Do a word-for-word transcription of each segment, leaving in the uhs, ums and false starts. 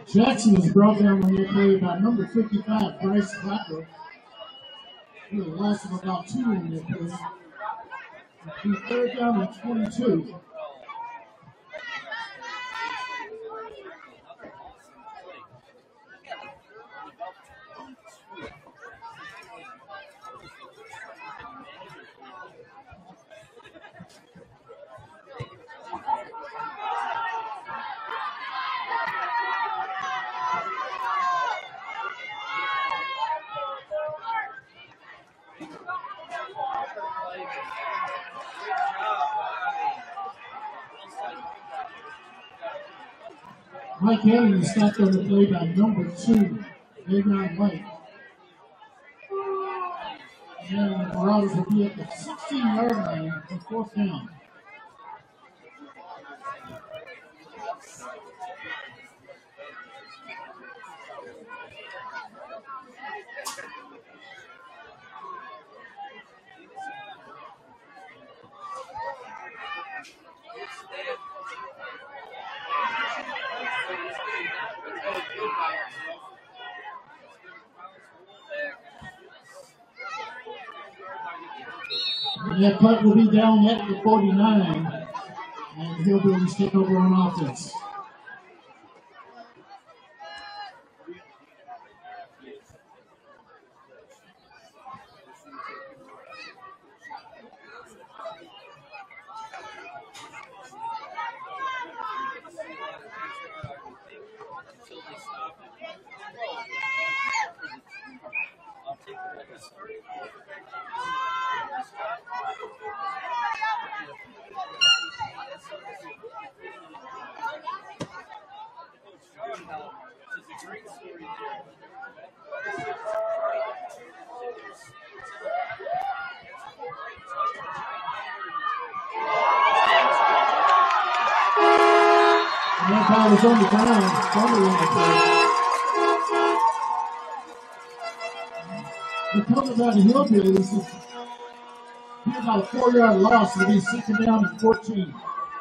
Jackson was brought down on that play by number fifty-five, Bryce Clapper. He had a loss of about two on that play. It'll be third down and twenty-two. Mike Hannon is stopped on the play by number two, Davion White. And the Marauders will be at the sixteen-yard line for fourth down. And that punt will be down at the forty-nine, and Hillbillies take over on offense. That ball was on the ground, somewhere on the play. The punt by the Hillbillies is be about a four-yard loss. It'll be second down and fourteen.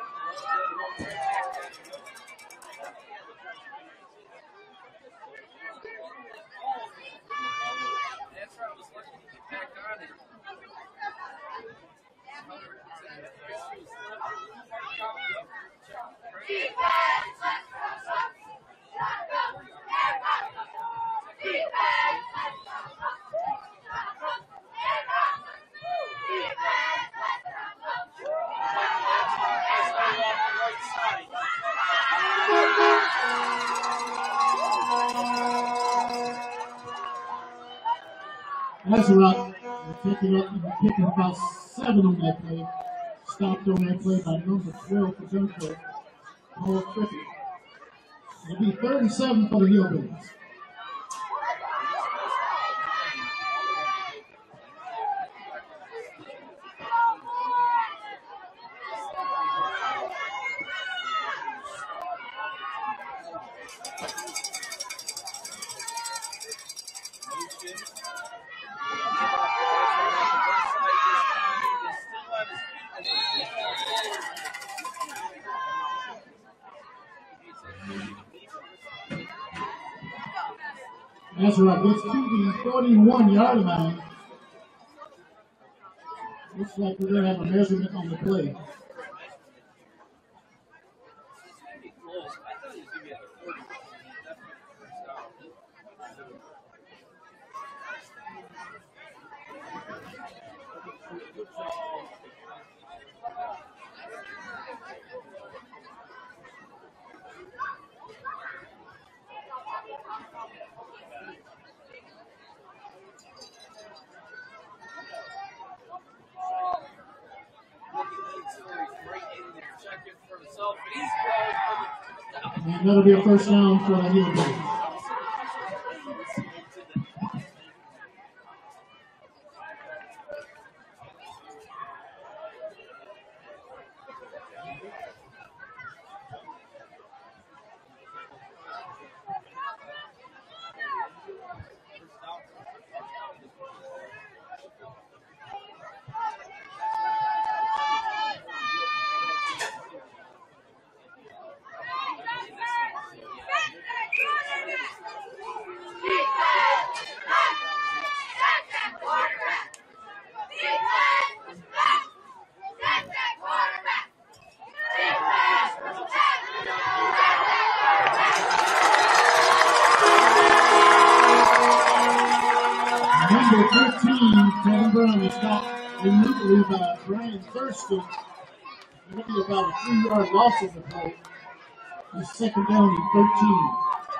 That's right. We're picking up, we're picking about seven on that play. Stopped on that play by number twelve for Dunkirk, Paul Cricket. It'll be third and seven for the Hillbillies. That's right, gets to the forty-one-yard line. Looks like we're going to have a measurement on the play. And that'll be a first down for the Hillbillies. Number fifteen, Kevin Brown is stopped immediately by Brian Thurston. It'll be about a three-yard loss of the play. It's second down and thirteen.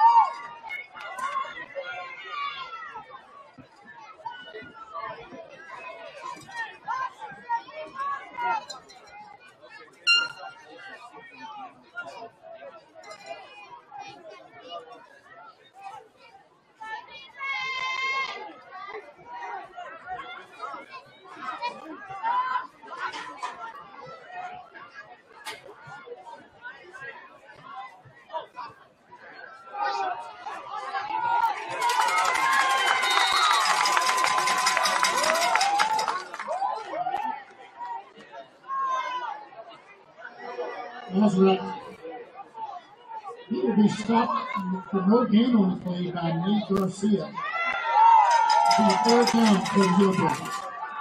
That's right. He will be stopped for no gain on the play by Nate Garcia. It'll be a third down for the Hillbillies.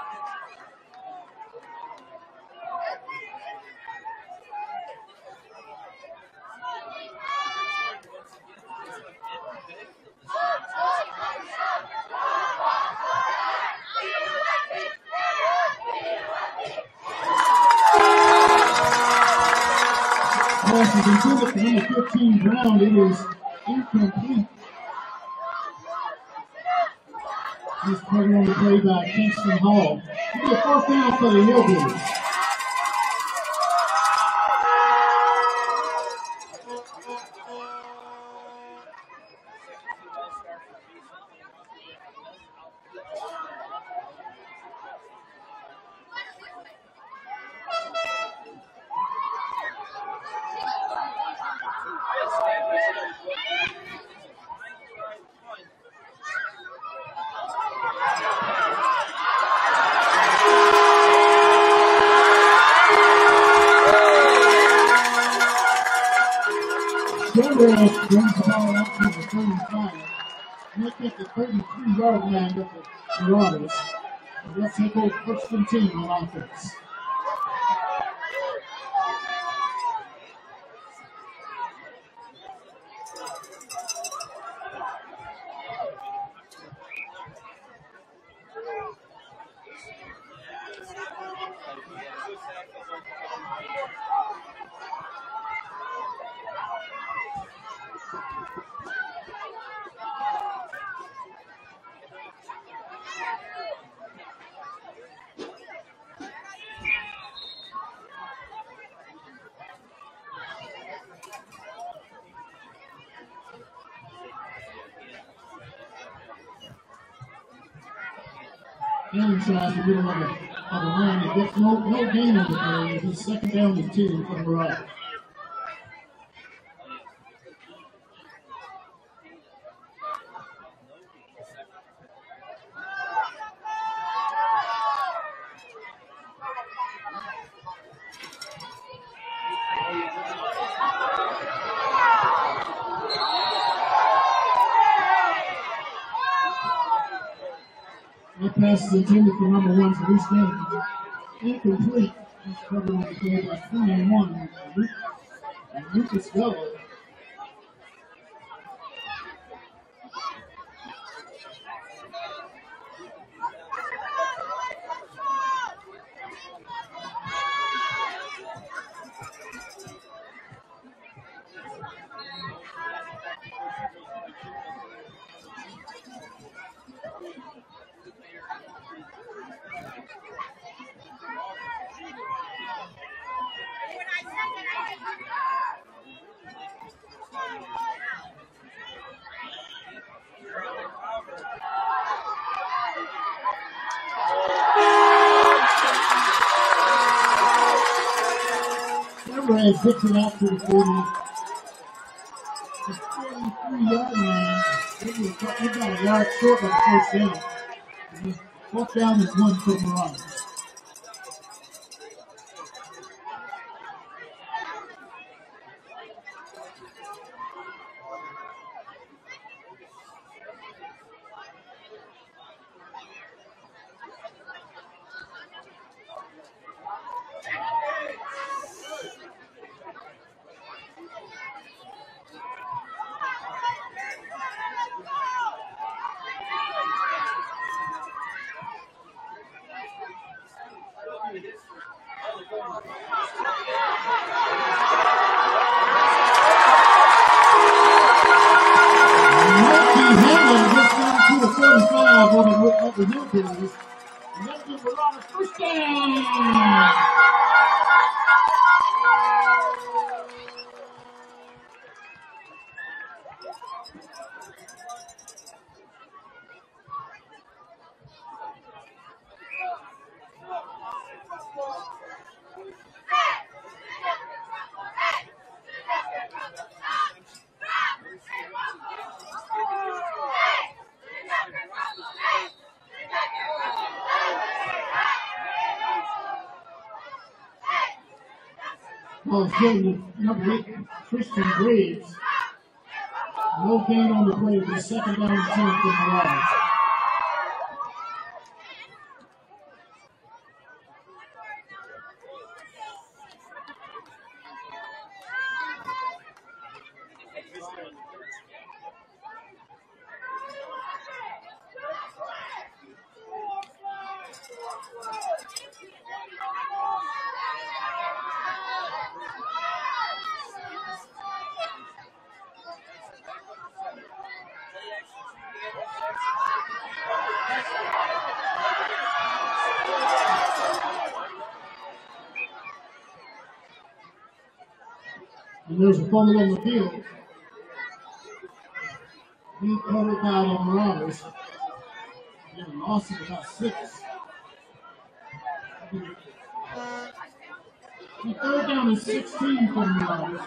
Pass is intended for number fifteen, Brown. It is incomplete. He's covered on the play by Kingston Hall. It'll be a fourth down for the Hillbillies. Brings the ball up to the thirty-five. Make it the thirty-three-yard line of the Marauders. Let's take over first and ten on offense. Inside the middle of the, of the line. It gets no, no gain on the play. It's second down and two for the Marauders. That pass is intended for number one for Bruce Denton. Incomplete. He's covered on the play by twenty-one. And Lucas Vela. Red hits it out to the forty. The forty-three-yard line. They got a yard short of the first down. Fourth down is one for Marauders. thirty-five on the, of the Hillbillies. And that's good for Robert. First down. Well, it's getting number eight, Christian Graves. No gain on the play, but second down and ten from the Marauders. And there's a fumble on the field. He covered out on Marauders. They lost it about six. The third down is sixteen for the Marauders.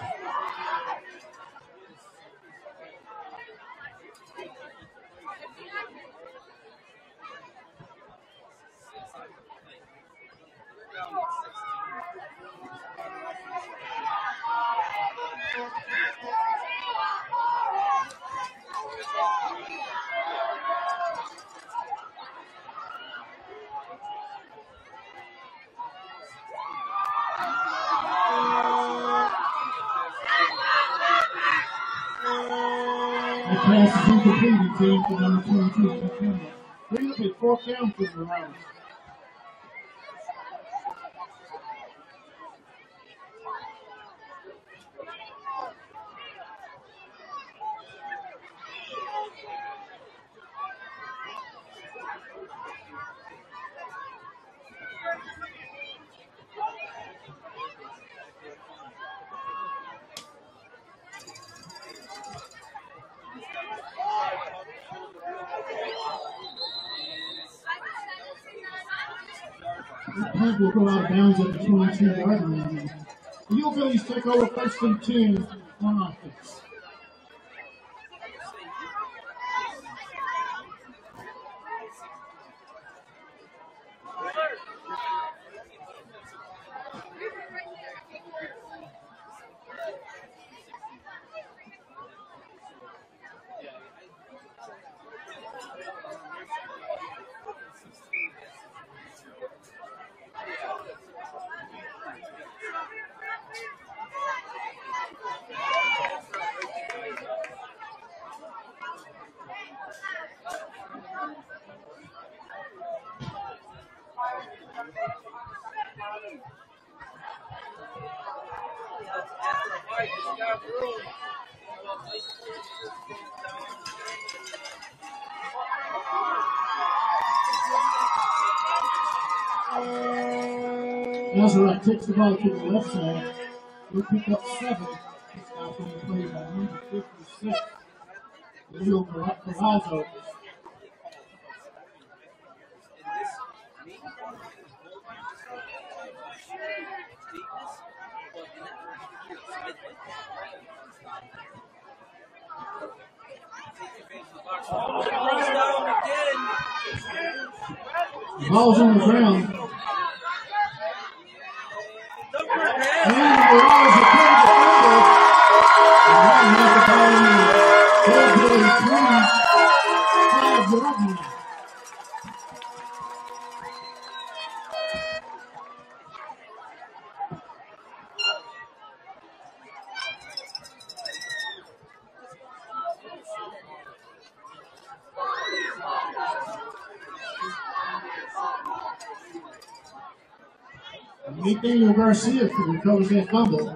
The pass is incomplete, team for number twenty-two, September. Bring up a fourth down for the Marauders. The punt will go out of bounds at the twenty-two yard line. The Hillbillies take over first and ten on offense. Nazareth takes the ball to the left side. We'll pick up seven. This guy's going to play by number fifty-six. Leo Corazzo. The ball's on the ground. And the Marauders are playing the field. And now we have the ball in the Hillbilly twenty-five yard line. Nathaniel Garcia recovers that fumble.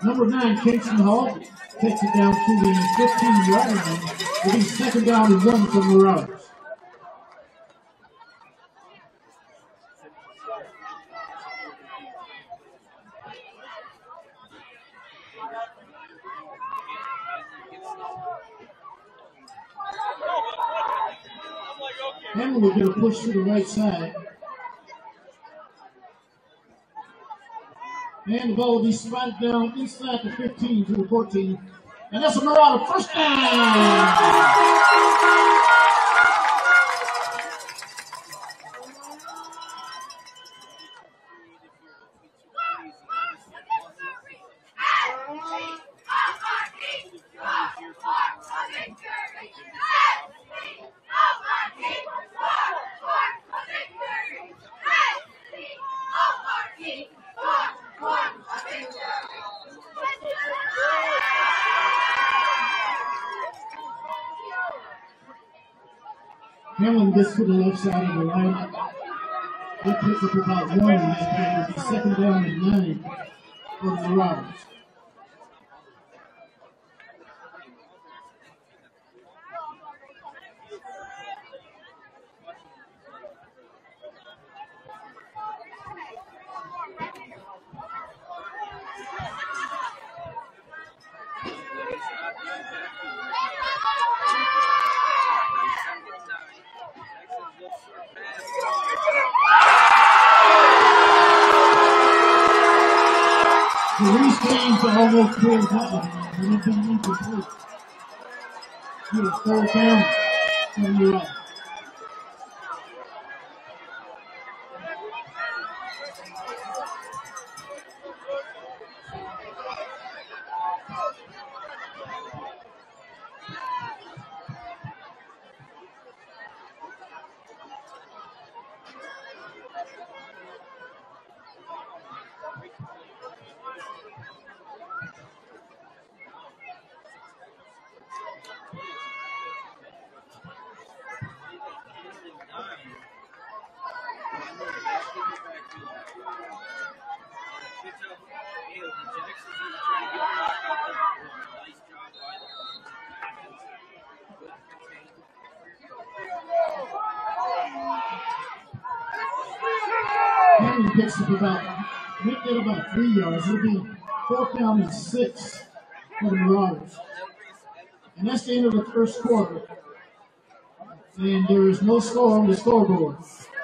Number nine, Kingston Hall, takes it down to the fifteen-yard line. It'll be second down and one from the Marauders. Hamlin will get a push to the right side. And the ball will be spotted down inside the fifteen to the fourteen. And that's a Marauder first down! Hamlin gets to the left side of the line. They pick up about one in this play. It'll be second down and nine for the Marauders. Almost clears that and it's been incomplete. Get a third down from the right. Hamlin picks up about, make that about three yards. It'll be fourth down and six for the Marauders. And that's the end of the first quarter. And there is no score on the scoreboard.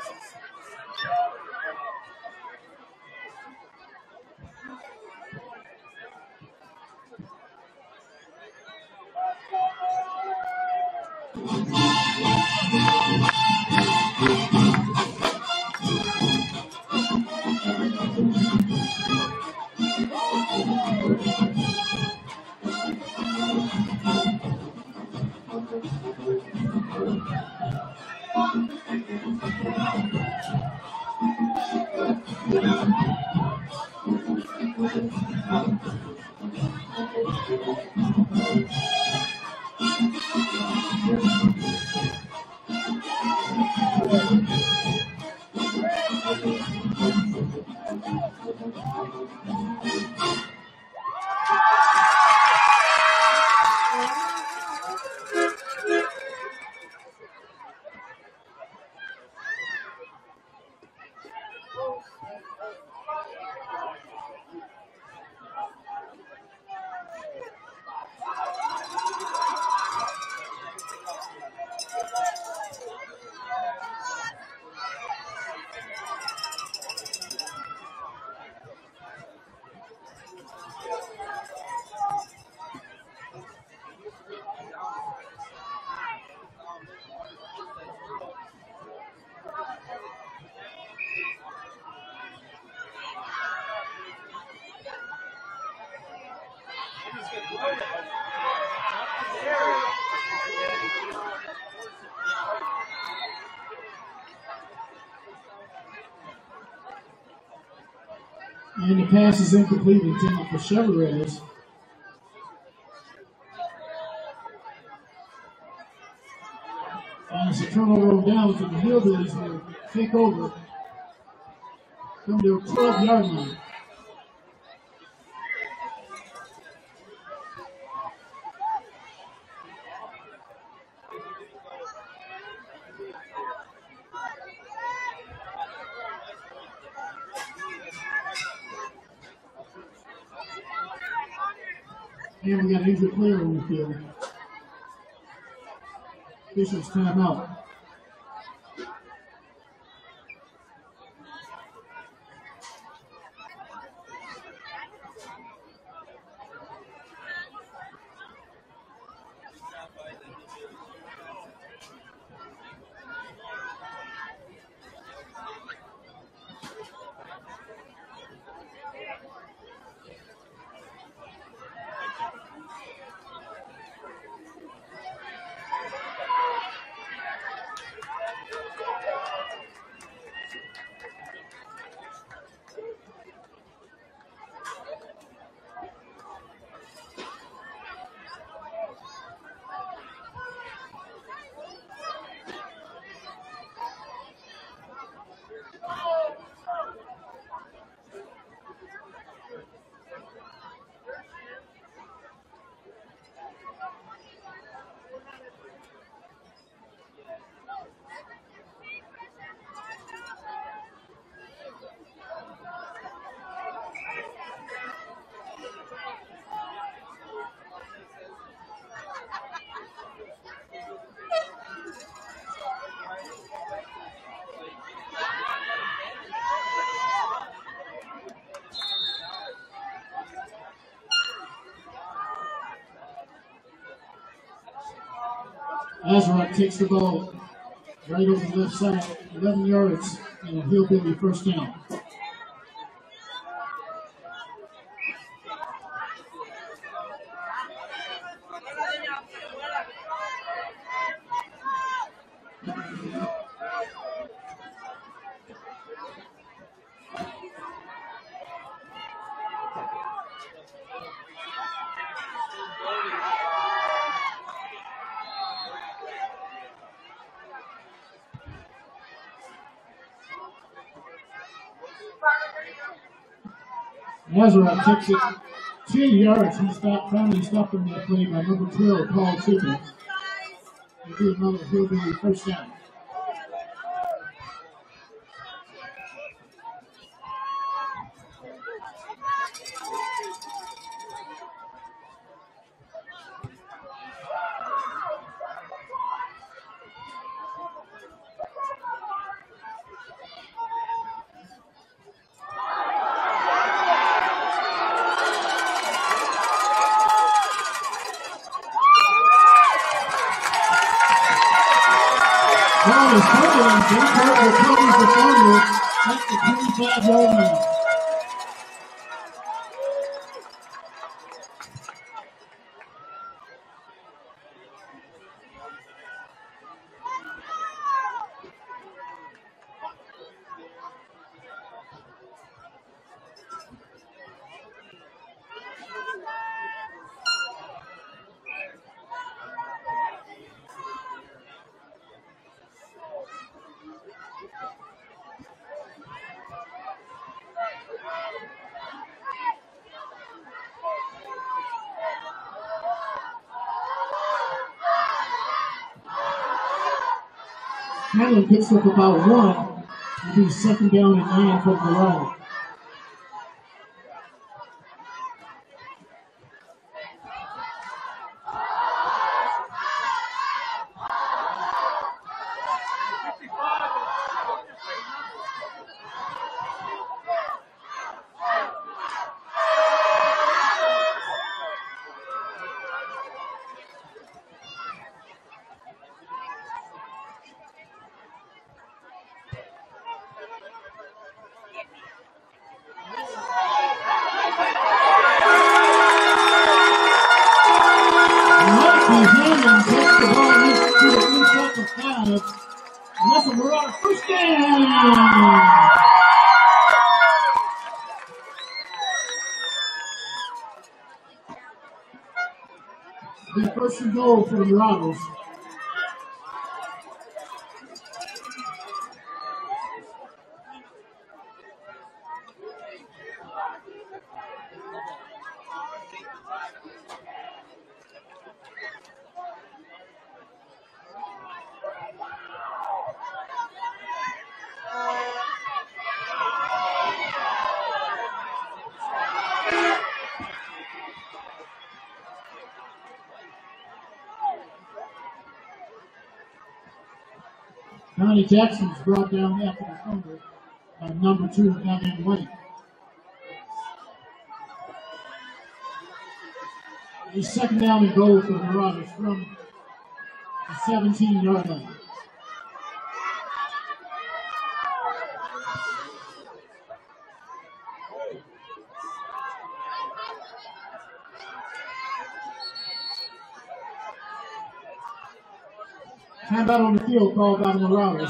And the pass is incomplete, intended for Chevrolet. And it's a turnover down to the Hillbillies will take over from their twelve-yard line. And we got an injured player on the field. Officials timeout. Azarok takes the ball right over the left side, eleven yards, and a hillbilly first down. Azarok takes it ten yards. He stopped, finally stopped on that play by number twelve, Paul Chicken. It'll be another hillbilly first down. Ball is holding. Dunkirk recovers the fumble at the twenty-five yard line. Allen picks up about one. It'll be second down and nine from the line. The first and goal for the Marauders. Johnny Jackson's brought down after the fumble by number two, Evan White. A second down and goal for the Marauders from the seventeen-yard line. Timeout on the field called by the Marauders.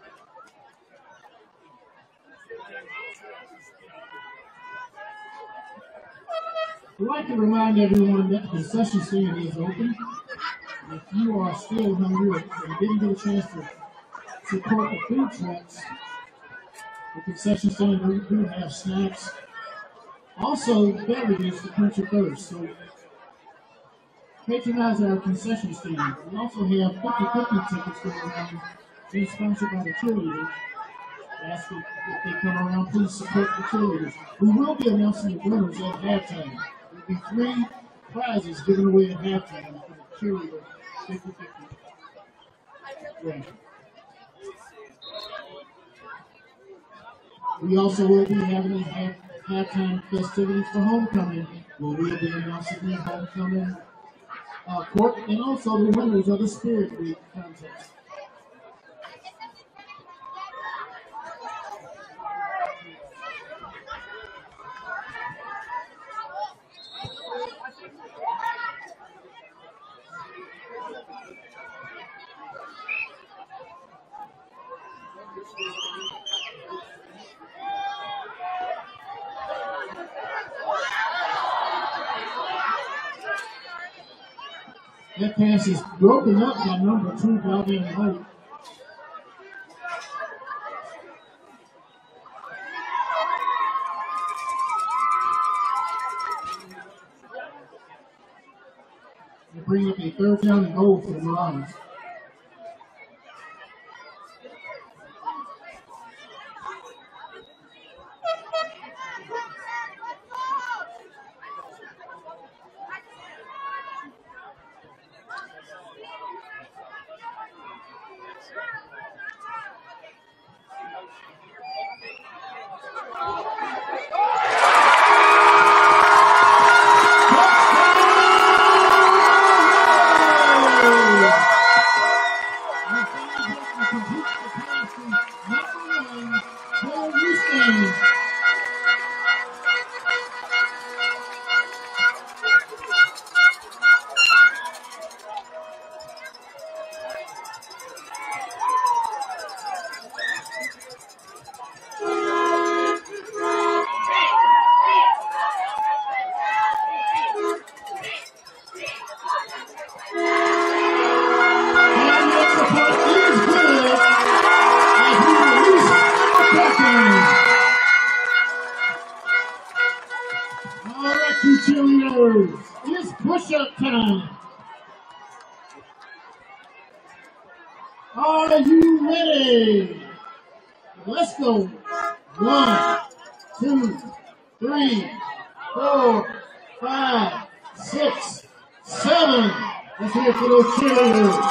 I'd like to remind everyone that the concession stand is open. If you are still hungry and didn't get a chance to support the food trucks, the concession stand do do have snacks. Also, beverages to quench your thirst. So patronize our concession stand. We also have fifty-fifty tickets going on, being sponsored by the cheerleaders. Ask if, if they come around, please support the cheerleaders. We will be announcing the winners at halftime. There will be three prizes given away at halftime for the cheerleader fifty-fifty. Yeah. We also will be having a half, halftime festivities for homecoming, where we will be announcing the homecoming uh, court and also the winners of the Spirit Week contest. That pass is broken up by number two, Galvin White. They bring up a third down and goal for the Marauders. It's push-up time. Are you ready? Let's go. One, two, three, four, five, six, seven. Let's hear it for those cheerleaders.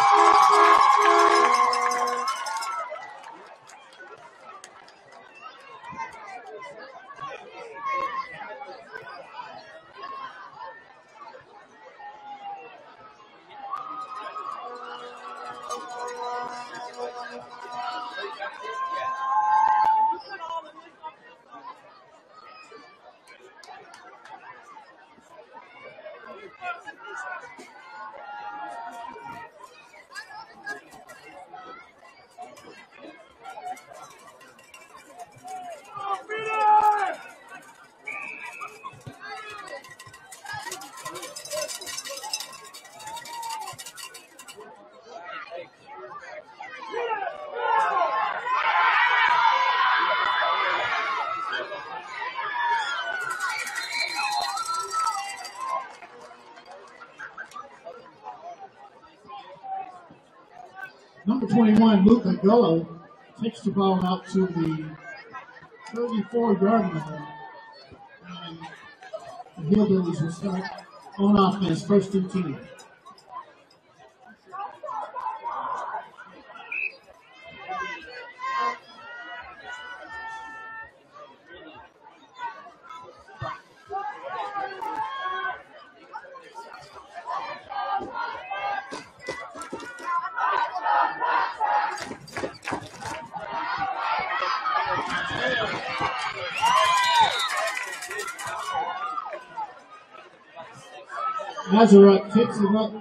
Number twenty-one, Luca Gullo, takes the ball out to the thirty-four-yard line. And the Hillbillies will start on offense, first and ten. Azaruk takes it up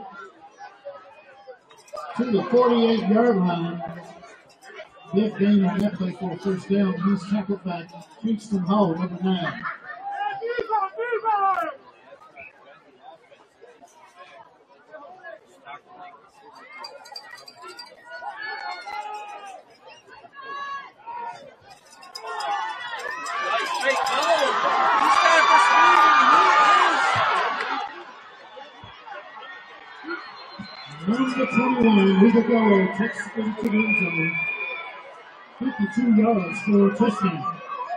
to the forty-eight yard line. Big gain on that play for a first down. He's tackled by Kingston Hall, number nine. Number twenty-one, Luca Gallo takes it into the end zone. fifty-two yards for a touchdown.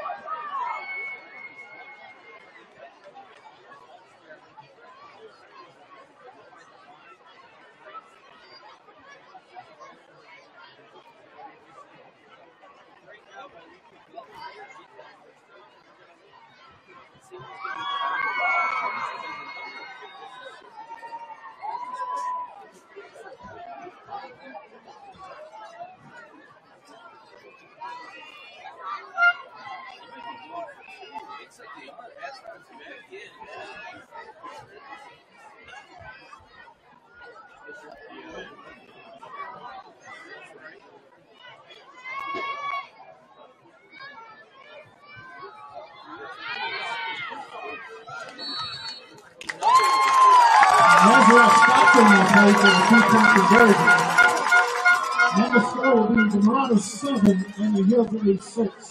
And the score will be the Marauder seven and the Hillbilly six.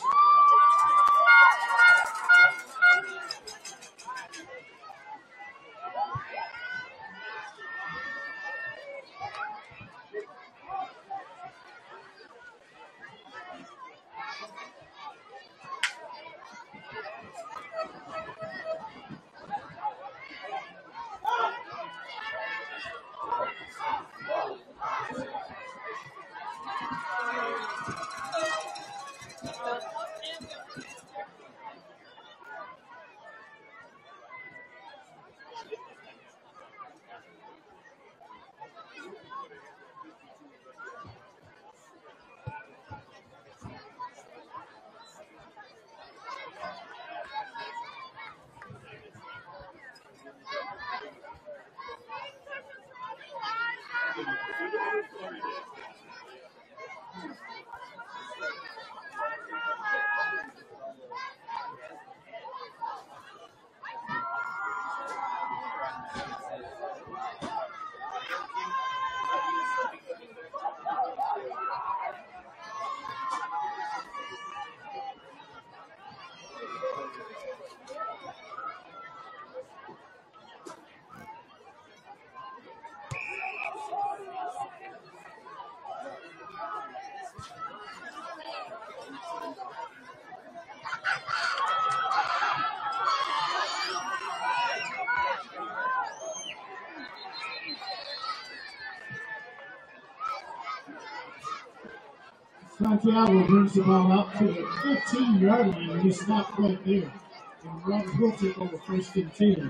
Santiago brings the ball out to the fifteen yard line and he stopped right there. And Robert will take over first and ten.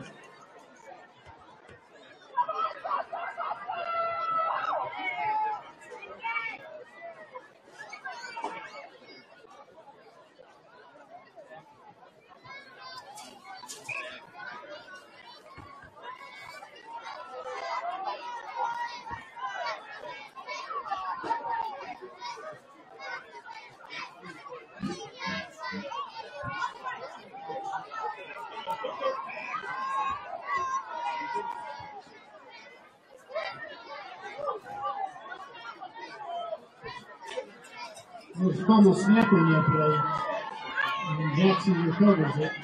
There's a fumble snap on that play, and Jackson recovers it.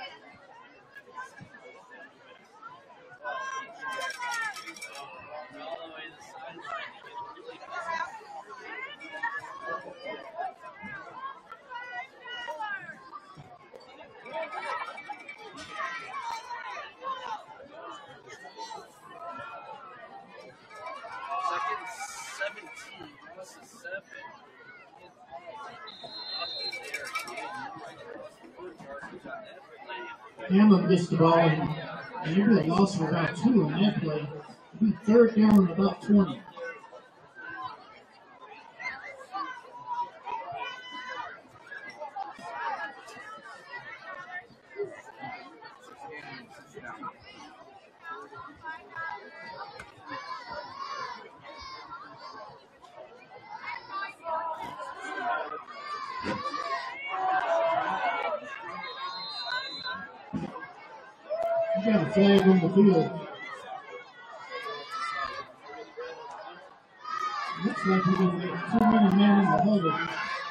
Hamlin gets the ball, and maybe a loss of about two on that play. It'll be third down and about twenty. got a flag on the field. Looks like we're going to get too many men in the huddle.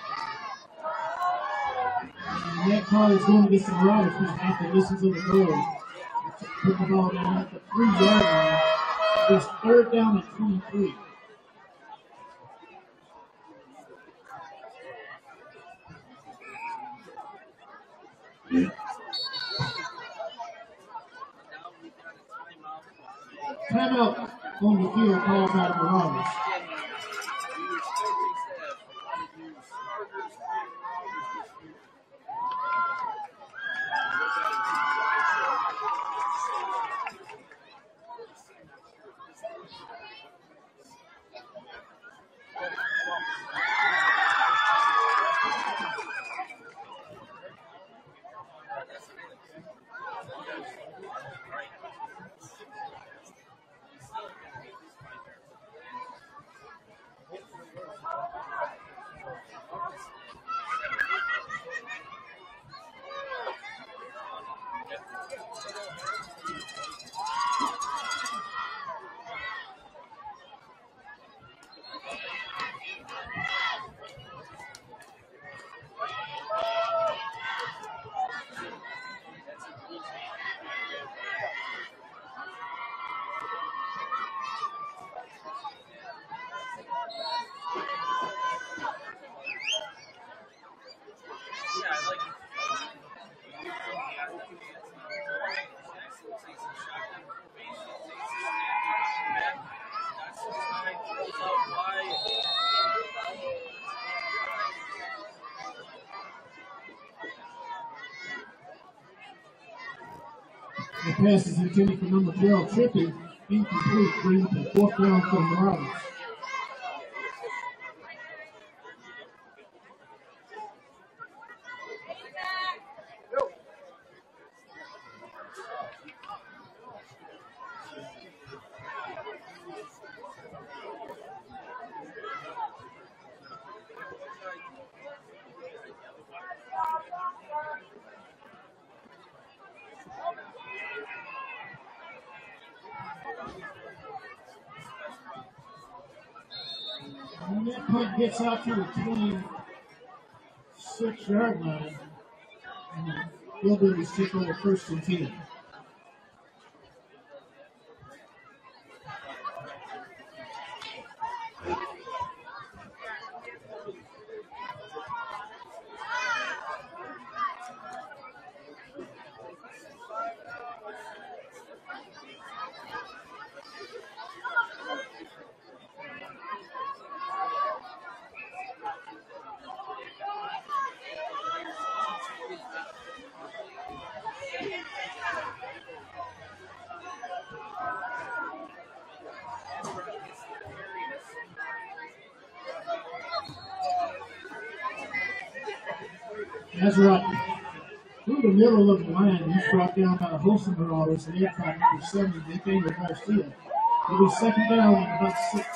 And that call is going to get some Roberts who have to listen to the goal. Put the ball down at the three-yard line. It's third down at twenty-three. Timeout on the field called by the Marauders. The pass is intended for number twelve, Trippy, incomplete, brings the fourth down for the Marauders. And that punt gets out to the twenty-six-yard line. And they'll be able to take over first and ten. That's right. Through the middle of the line, he's brought down by the Holston Marauders, and they've got number seven, they came with Varsity. It'll be second down and about six.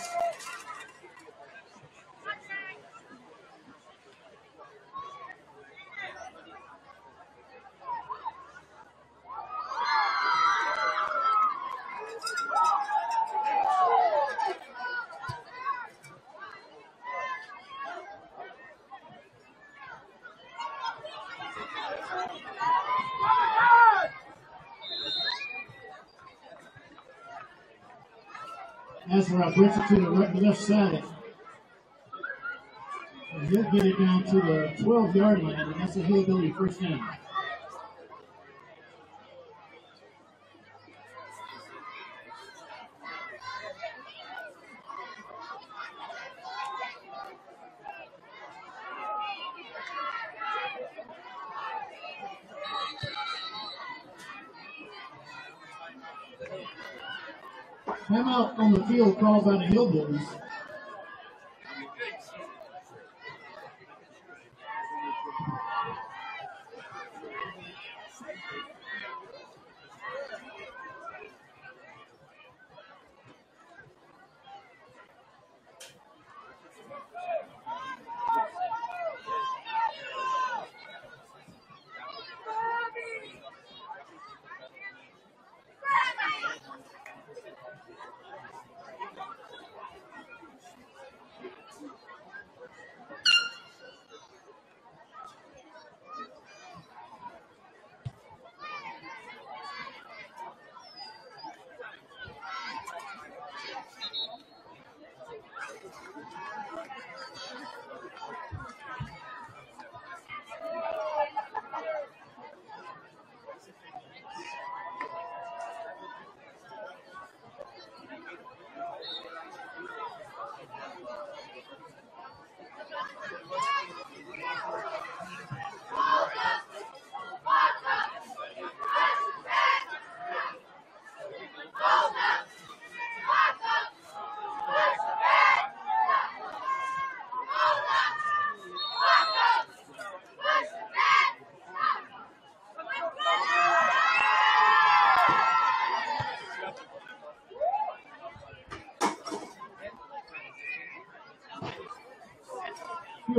That's right, brings it to the right, left side. And he'll get it down to the twelve-yard line, and that's a hillbilly first down. Timeout on the field called by the Hillbillies.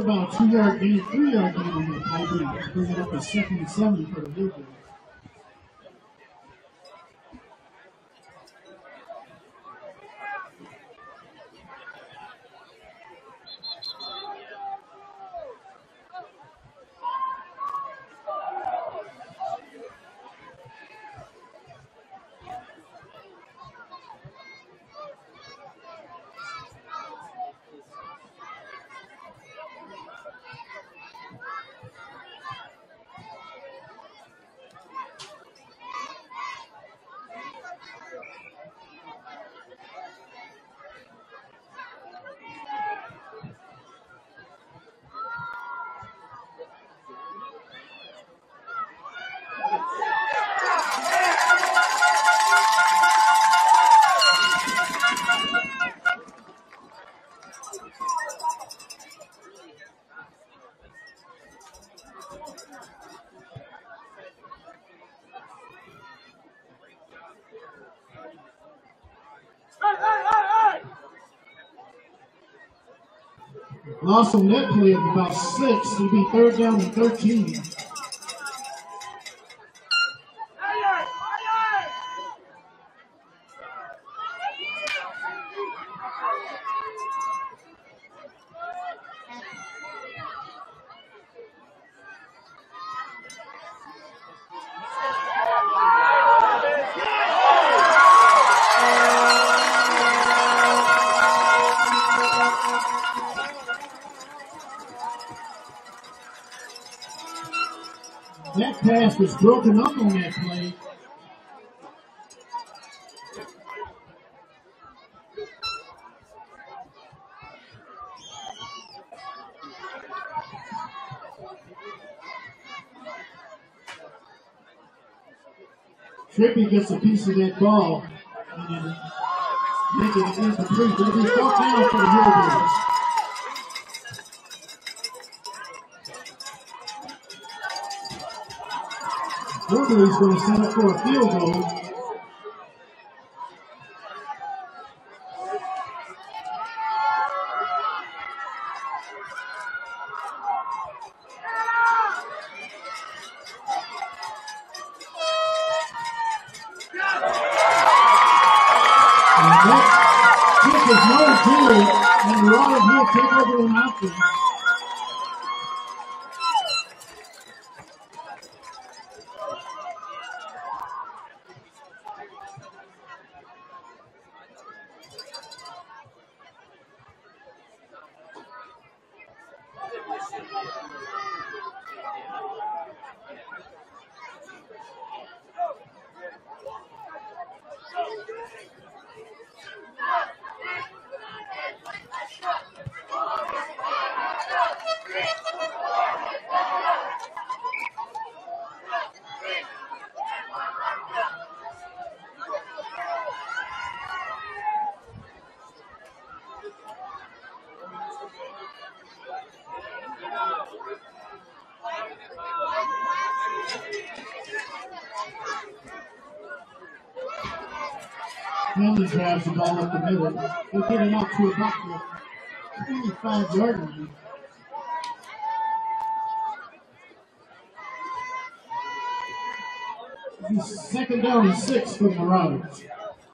about a two-yard gain, three-yard gain on that play, but bring it up to second and seventy for the Hillbillies. Loss on that play of about six. It'll be third down and thirteen. That pass was broken up on that play. Trippy gets a piece of that ball and then making it incomplete. It'll be fourth down for the Hillbillies. Hillbillies going to set up for a field goal. And Rollins will take over on offense. Henley grabs the ball up the middle. They'll get it out to about the twenty-five yard line. It's second down and six for the Marauders.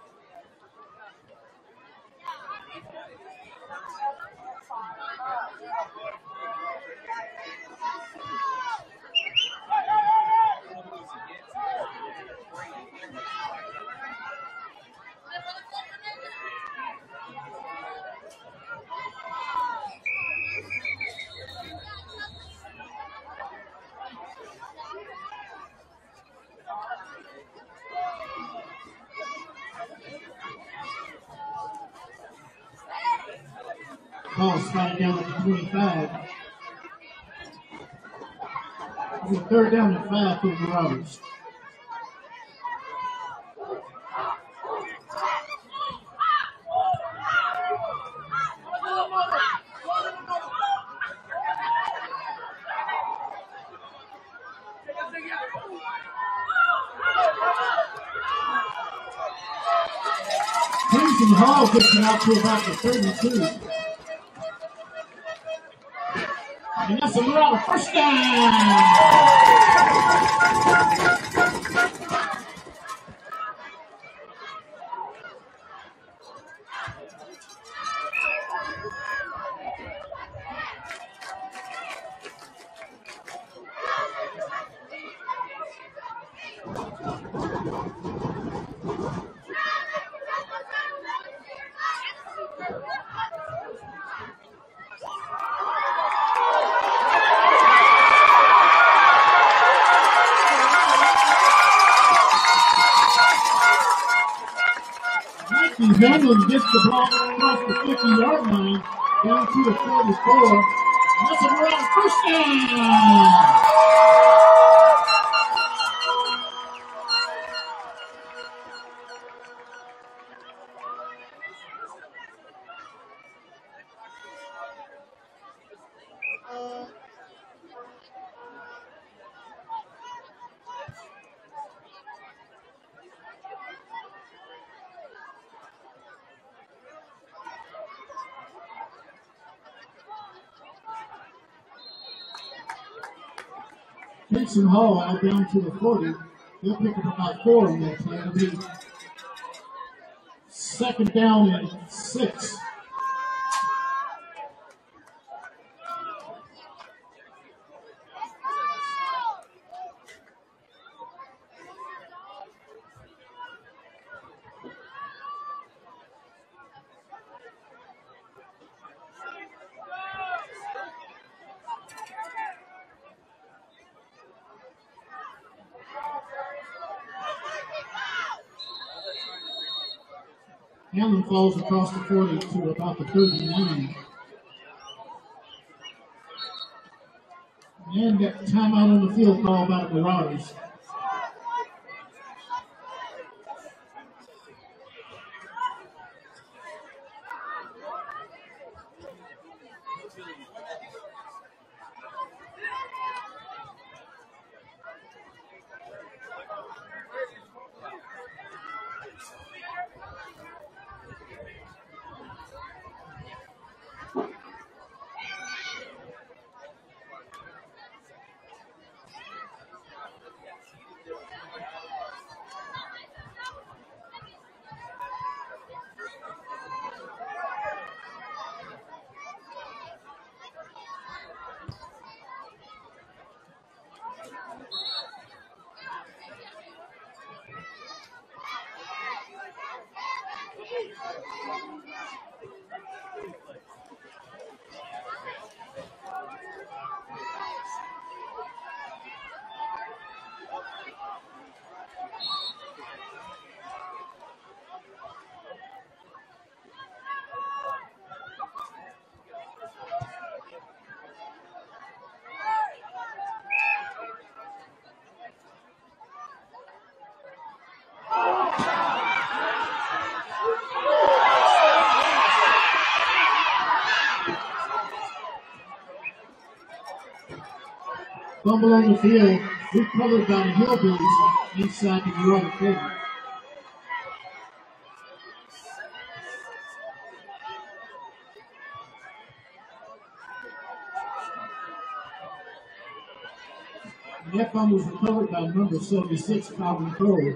Ball spotted down at the twenty-five. It's a third down and five for the Marauders. Crimson Hall gets it out to about the thirty-two. And that's another first down. Hamlin gets the ball across the fifty-yard line down to the forty-four. That's a run, first down. Dixon Hall out down to the forty. They'll pick up about four on that play. It'll be second down and six. Hamlin falls across the forty to about the thirty-nine. And that timeout on the field call by the Marauders. Fumble on the field, recovered by the Hillbillies inside the Marauder forty. And that fumble was recovered by number seventy-six, Calvin Cole.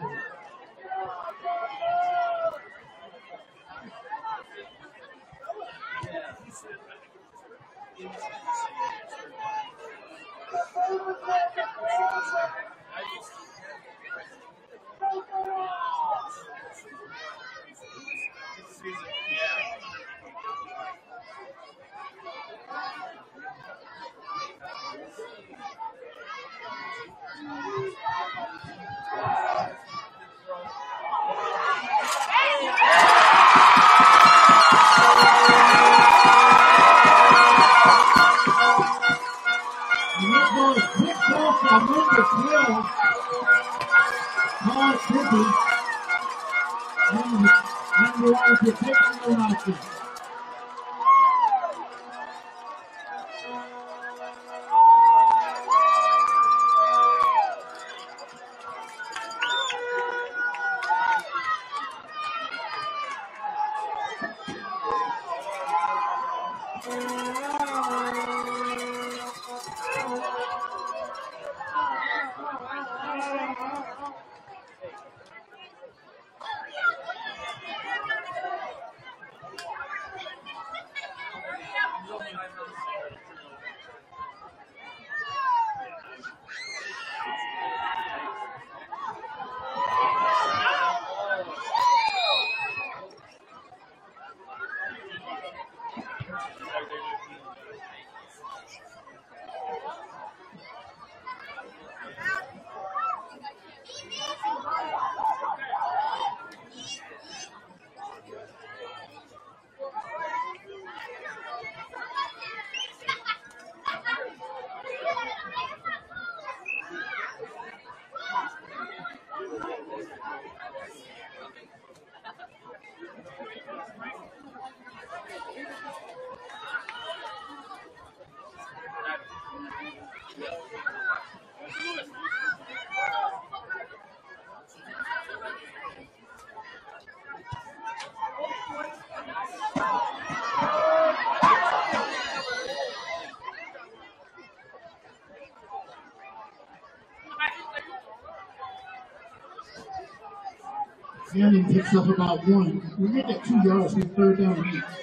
Cannon picks up about one. We get that two yards from third down and eight.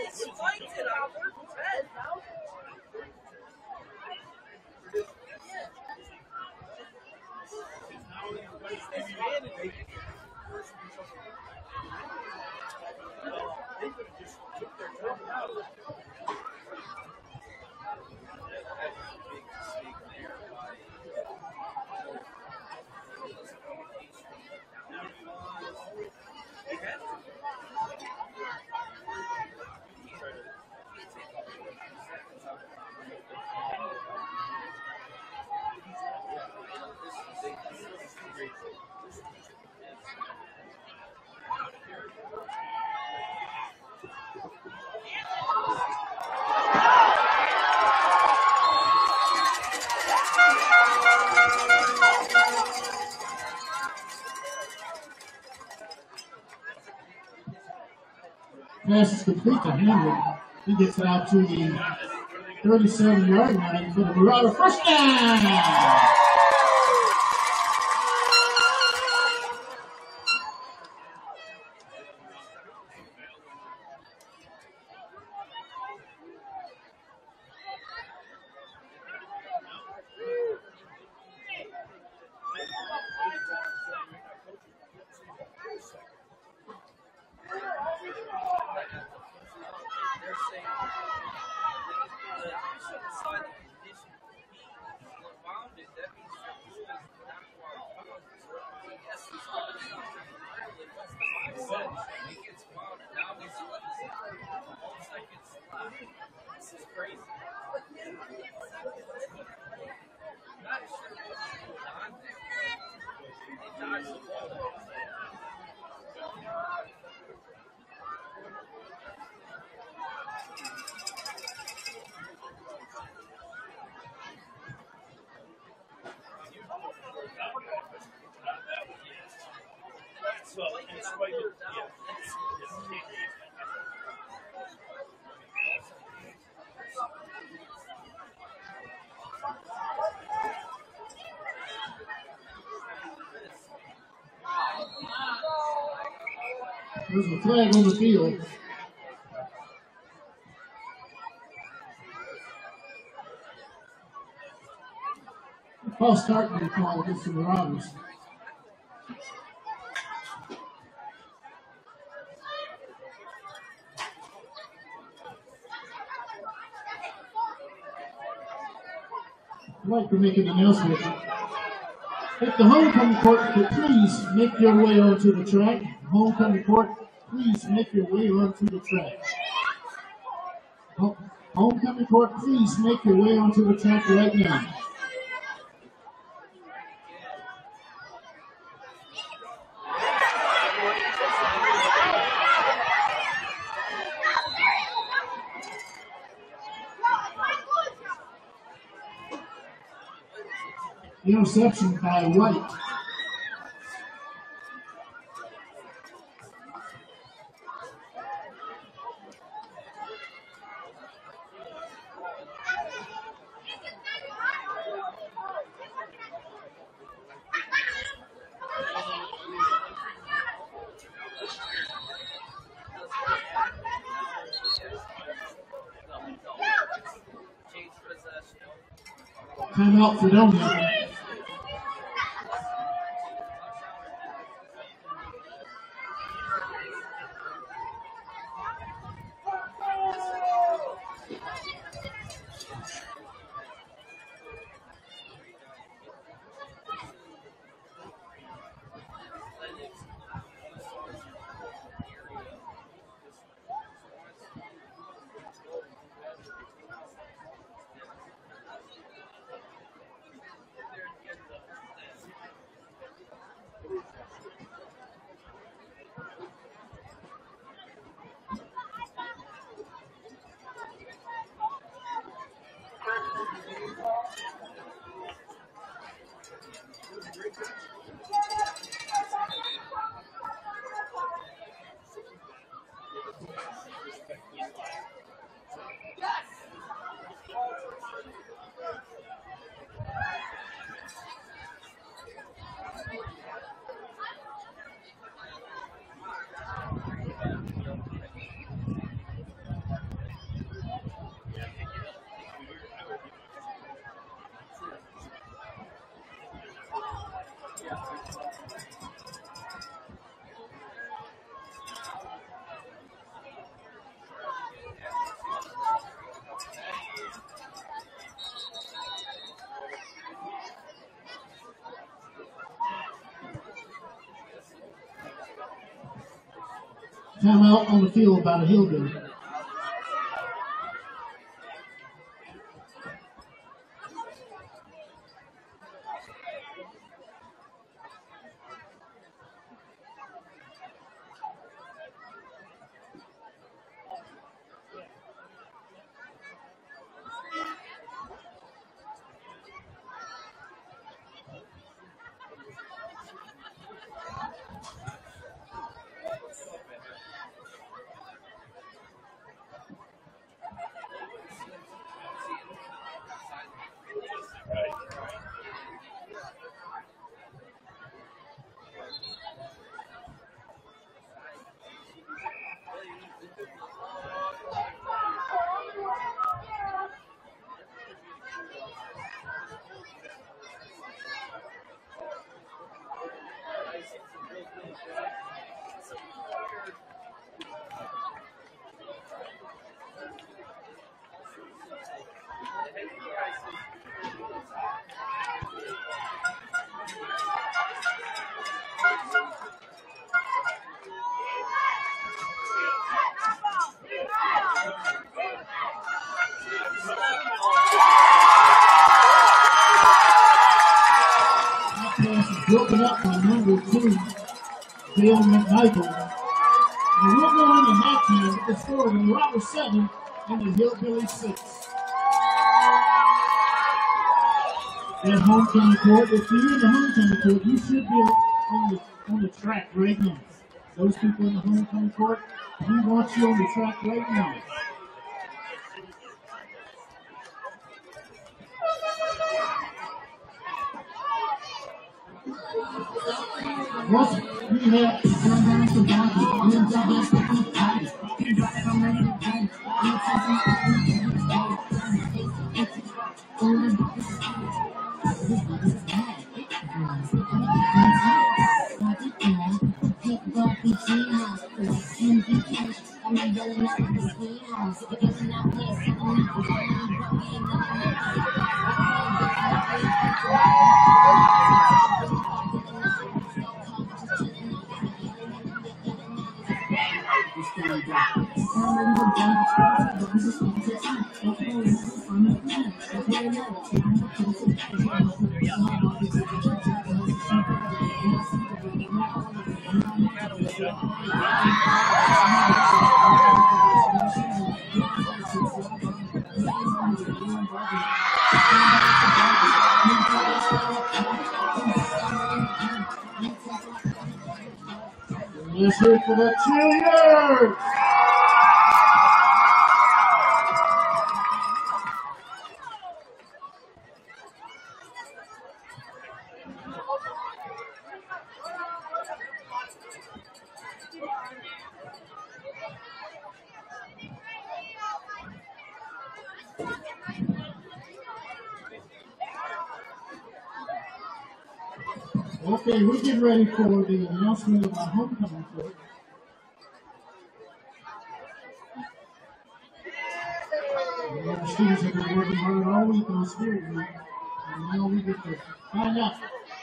Pass is complete to Henry. He gets it out to the thirty-seven yard line for the Marauder first down. There's a flag on the field. False start to be called against the Marauders. I'd like to make an announcement. If the homecoming court could please make your way onto the track. Homecoming court, please make your way onto the track. Homecoming court, please make your way onto the track right now. Interception by White. Timeout, Fredonia. Timeout on the field by the Hillbilly. Broken up by number two, Dale McMichael. And we'll go into halftime with the score of the Robber seven and the Hillbilly six. At homecoming court, if you're in the homecoming court, you should be on the on the track right now. Those people in the homecoming court, we want you on the track right now. Once we have let's hear it for the cheerleaders. Okay, we're getting ready for the announcement of our homecoming court. The students have been working hard all week on Spirit Week, and now we get to find out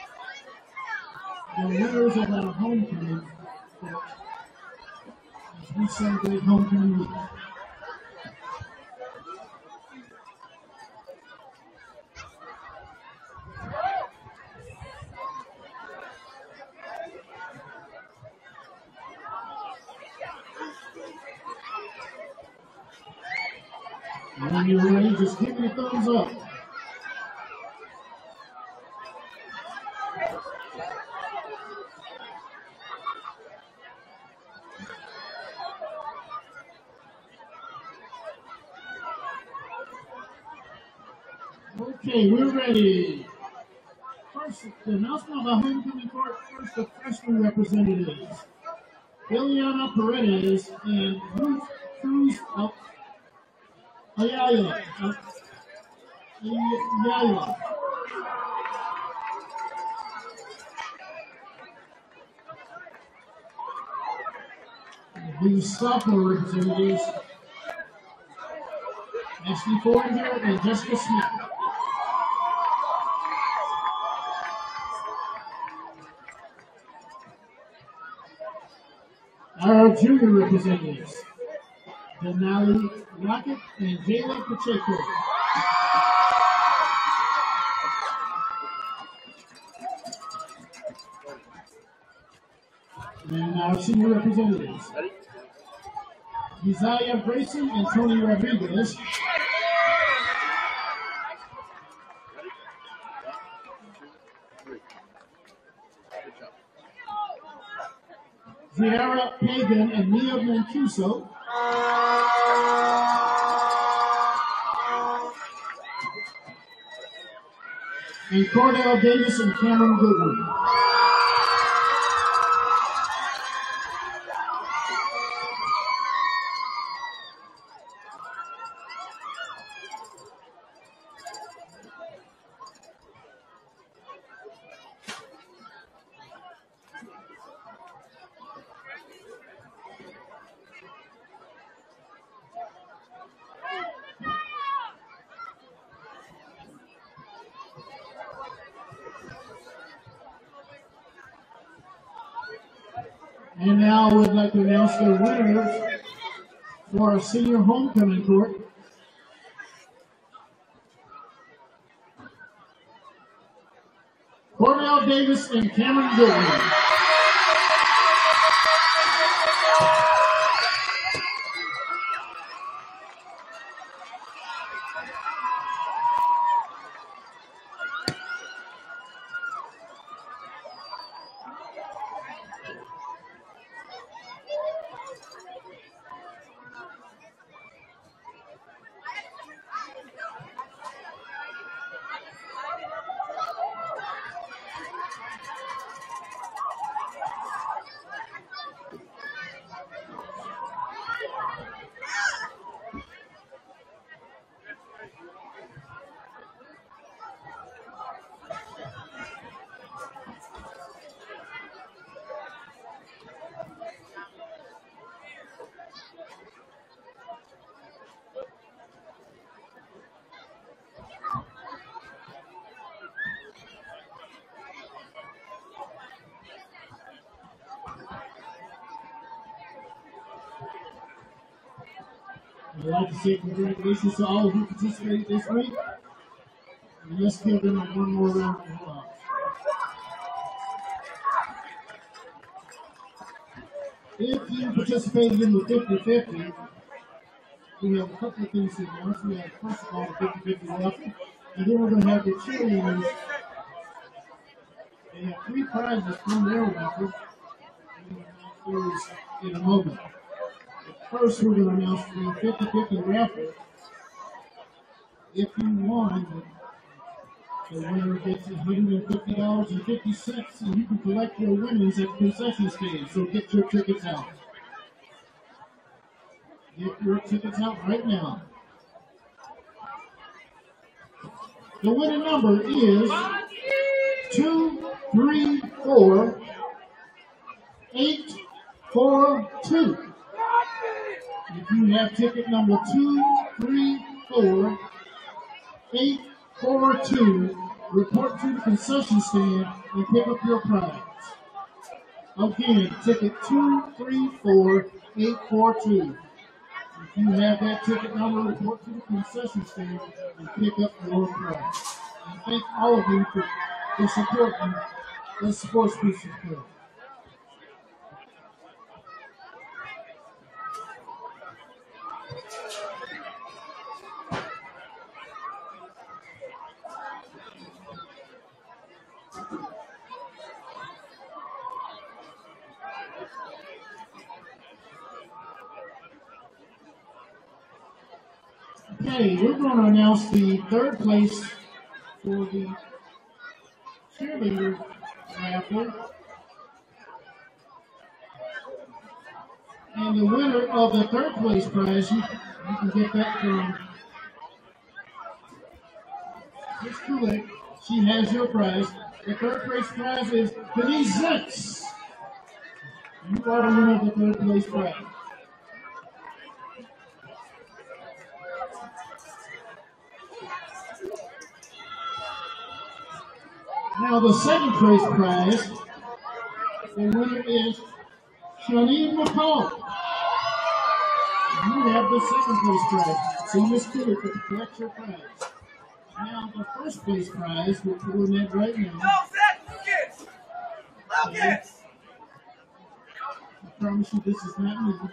the winners of our homecoming court as we celebrate homecoming week. When you're ready, just give me a thumbs up. Okay, we're ready. First, the announcement of our homecoming court. First, the freshman representatives. Ileana Paredes and Ruth Cruz. Oh, Ayala. Uh, Ayala. The sophomore representatives, Ashley Forringer and Jessica Smith. Our junior representatives, Denali Rocket and Jayla Pacheco. And our senior representatives, Isaiah Grayson and Tony Rodriguez. Ziara Pagan and Nia Mancuso. And Cordell Davis and Cameron Goodwin. And now we'd like to announce the winners for our senior homecoming court. Cornell Davis and Cameron Goodwin. I'd like to say congratulations to all who participated this week. And let's give them one more round of applause. If you participated in the fifty fifty, we have a couple of things to announce. We have, first of all, the fifty fifty raffle, and then we're going to have the cheerleaders. They have three prizes from their raffle, and we'll announce those in a moment. First, we're going to announce the fifty fifty raffle. If you won, the winner gets one hundred fifty dollars and fifty cents, and you can collect your winnings at the concession stand. So get your tickets out. Get your tickets out right now. The winning number is two three four eight four two. If you have ticket number two three four eight four two, report to the concession stand and pick up your prize. Again, ticket two three four eight four two. If you have that ticket number, report to the concession stand and pick up your prize. And thank all of you for, for supporting the Sports Pieces Club. Okay, we're going to announce the third place for the cheerleader raffle. And the winner of the third place prize, you, you can get that from Miss Kulik. She has your prize. The third place prize is Denise Zix. You are the winner of the third place prize. Now the second place prize, the winner is Charlene McCall. You have the second place prize. See Miss Kitty to collect your prize. Now the first place prize, we're doing that right now. Okay. I promise you this is not me.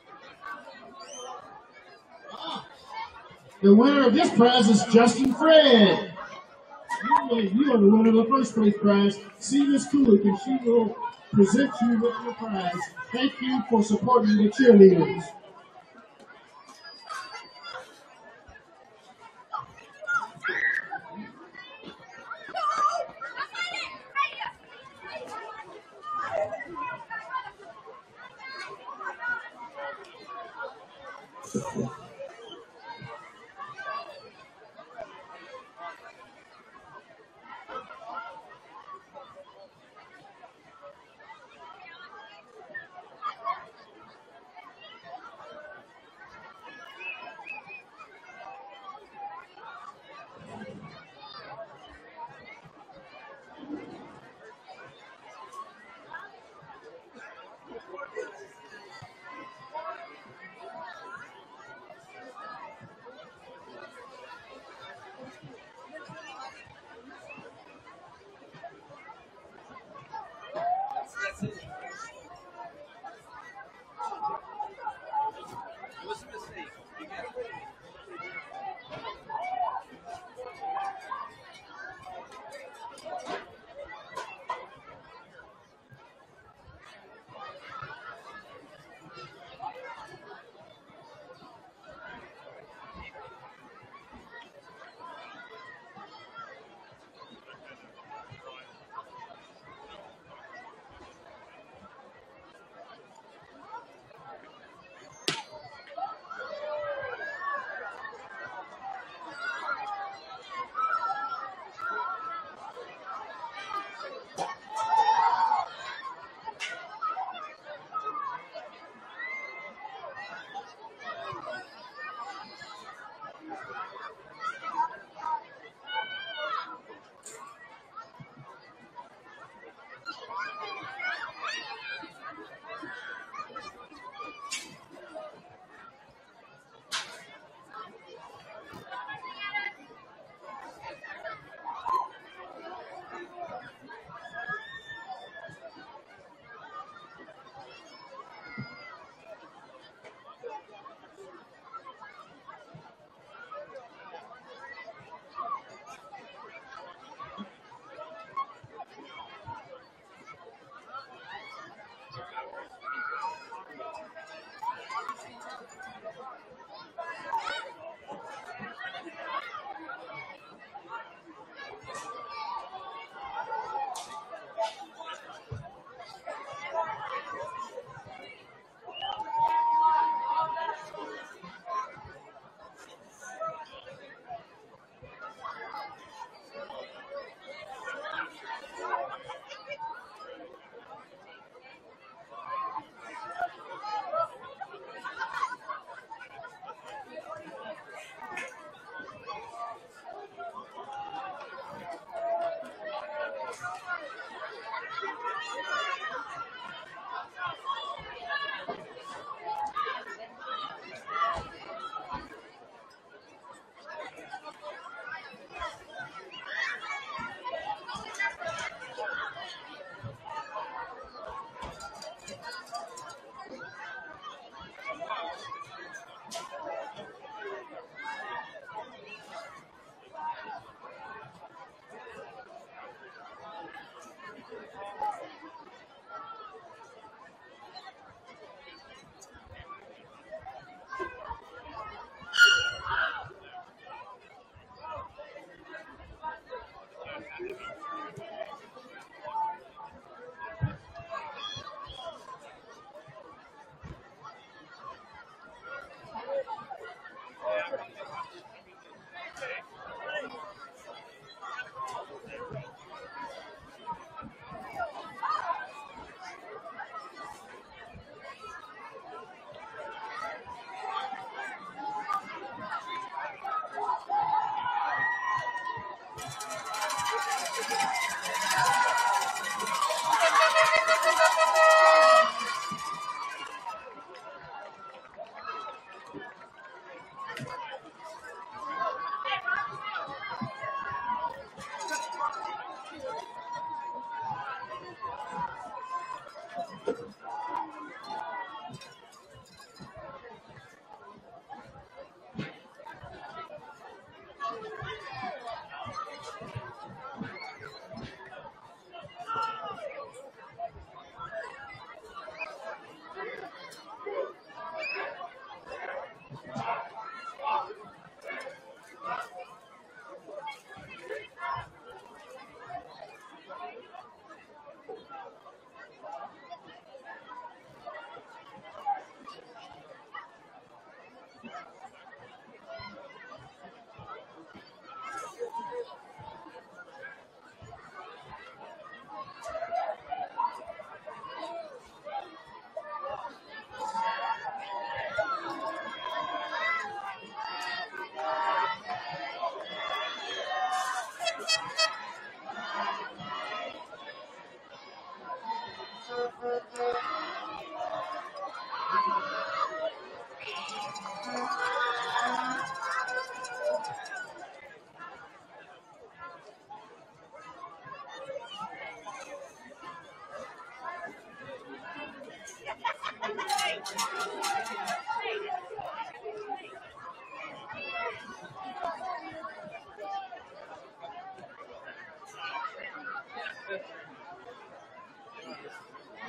Ah. The winner of this prize is Justin Fred. You are, you are the winner of the first place prize. See Miss Kulik and she will present you with your prize. Thank you for supporting the cheerleaders.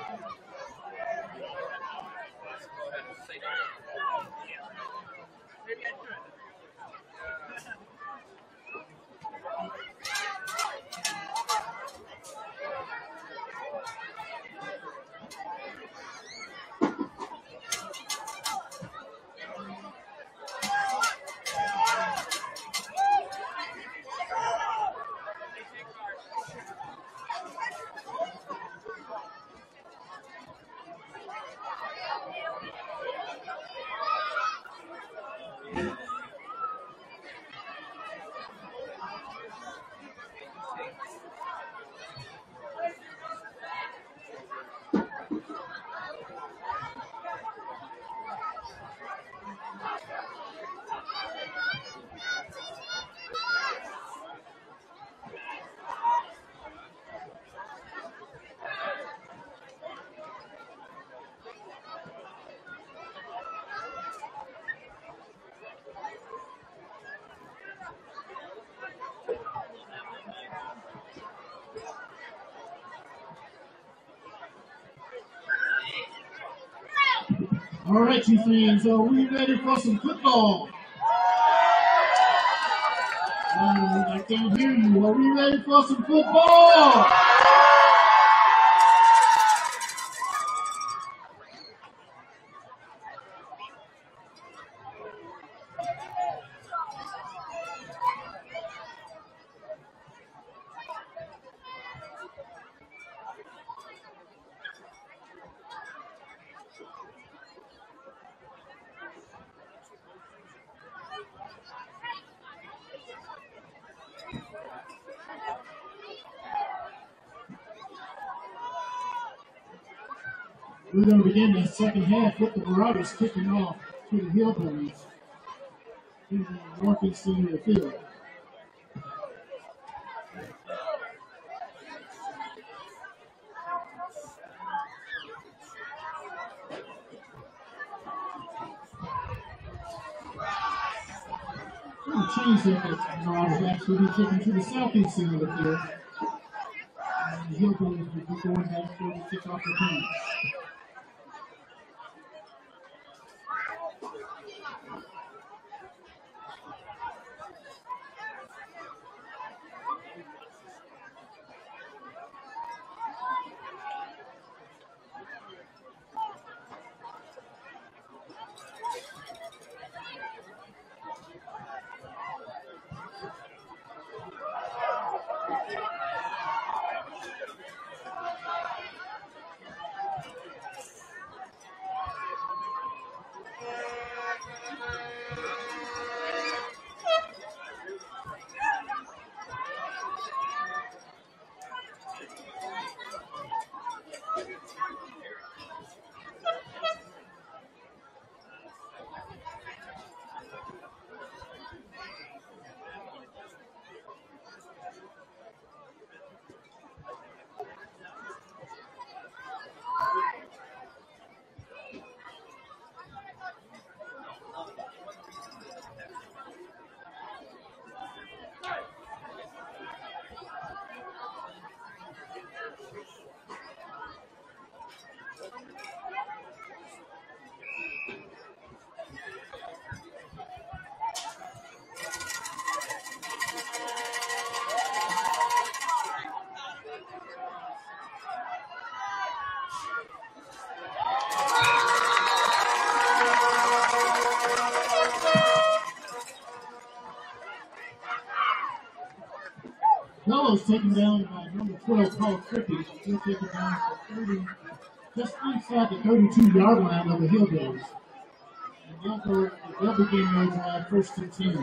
All right, you fans, are we ready for some football? Uh, I can't hear you. Are we ready for some football? We're going to begin the second half with the Marauders kicking off to the Hillbillies in the northeast end of the field. We're going to change that. The Marauders actually be kicking to the southeast end of the field. And the Hillbillies will be going back for the kickoff return. Fellows taken down by number twelve, Paul Trippy. He'll take it down for thirty, just inside the thirty-two-yard line of the Hillbillies. And they'll go, they'll begin their drive first and ten.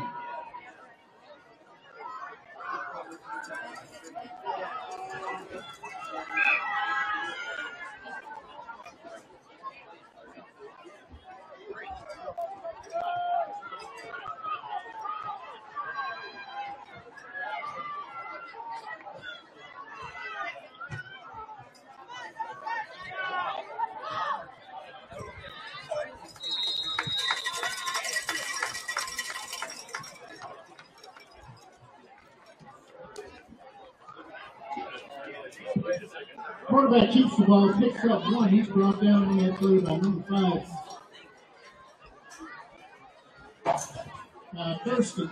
Quarterback keeps the ball, picks up one. He's brought down on that play by number five. Uh, Thurston.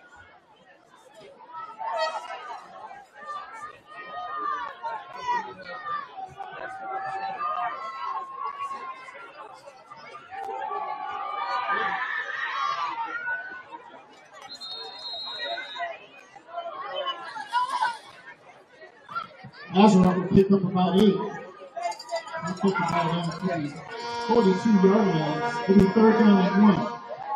Azarov will pick up about eight. He'll pick the ball down to forty-two yard line. It'll be third down and one.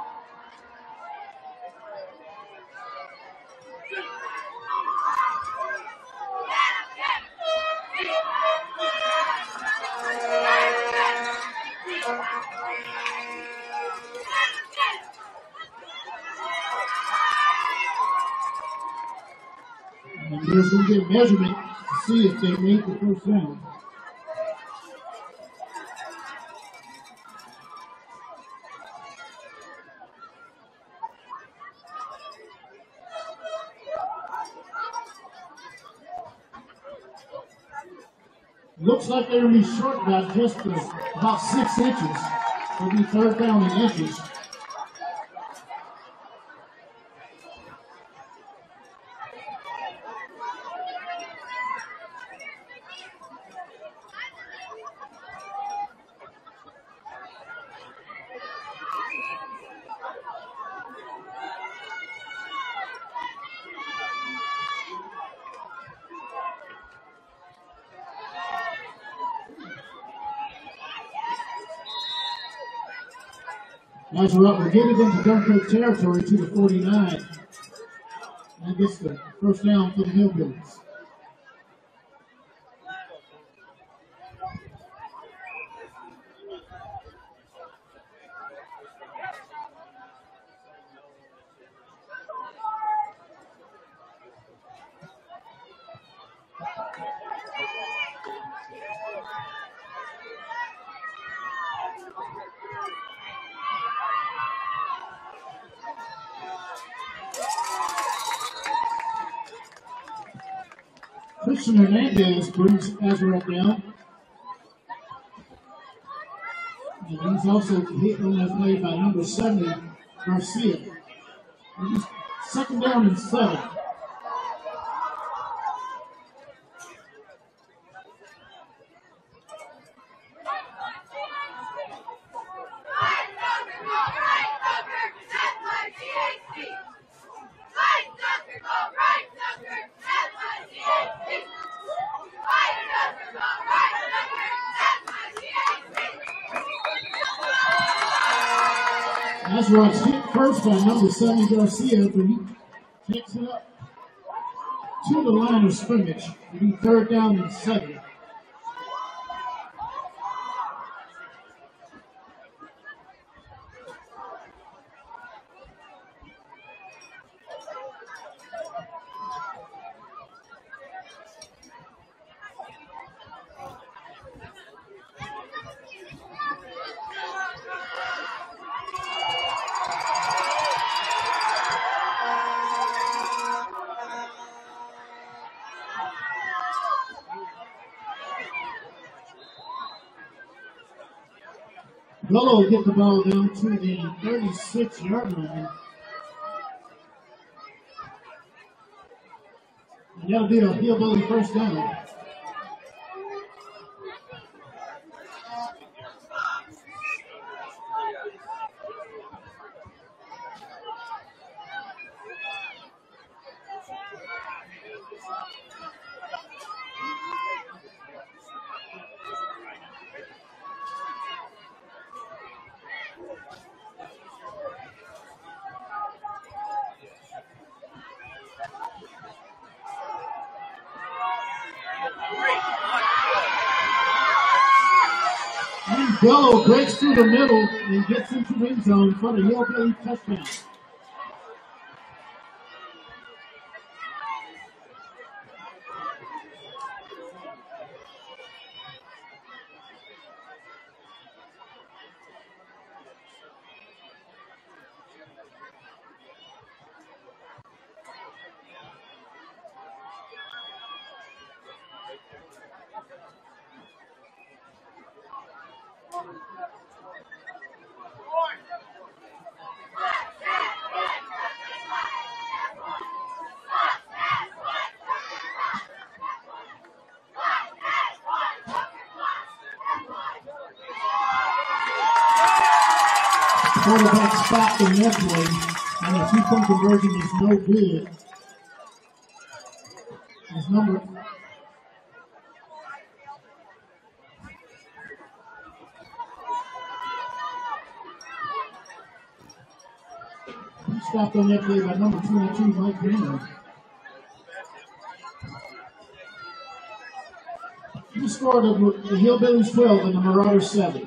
And there's going to get measurement to see if they make the first down. Looks like they're going to be short about just uh, about six inches. It'll be third down in inches. As we're up, we're getting into Dunkirk territory to the forty-nine. That gets the first down for the Hillbillies. Christian Hernandez brings Azarov down. And he's also hit on that play by number seventy, Garcia. And he's second down and seven. Azarov's hit first by number seven, Garcia, but he takes it up to the line of scrimmage. It'll be third down and seven. Bello will get the ball down to the thirty-six yard line. And that'll be a hillbilly first down. Bello breaks through the middle and gets into the end zone for the hillbilly touchdown. Quarterback stopped the net play, and the two-point conversion is no good. His number he stopped on that play by number twenty-two, Mike Henry. He scored the, the Hillbillies twelve and the Marauders seven.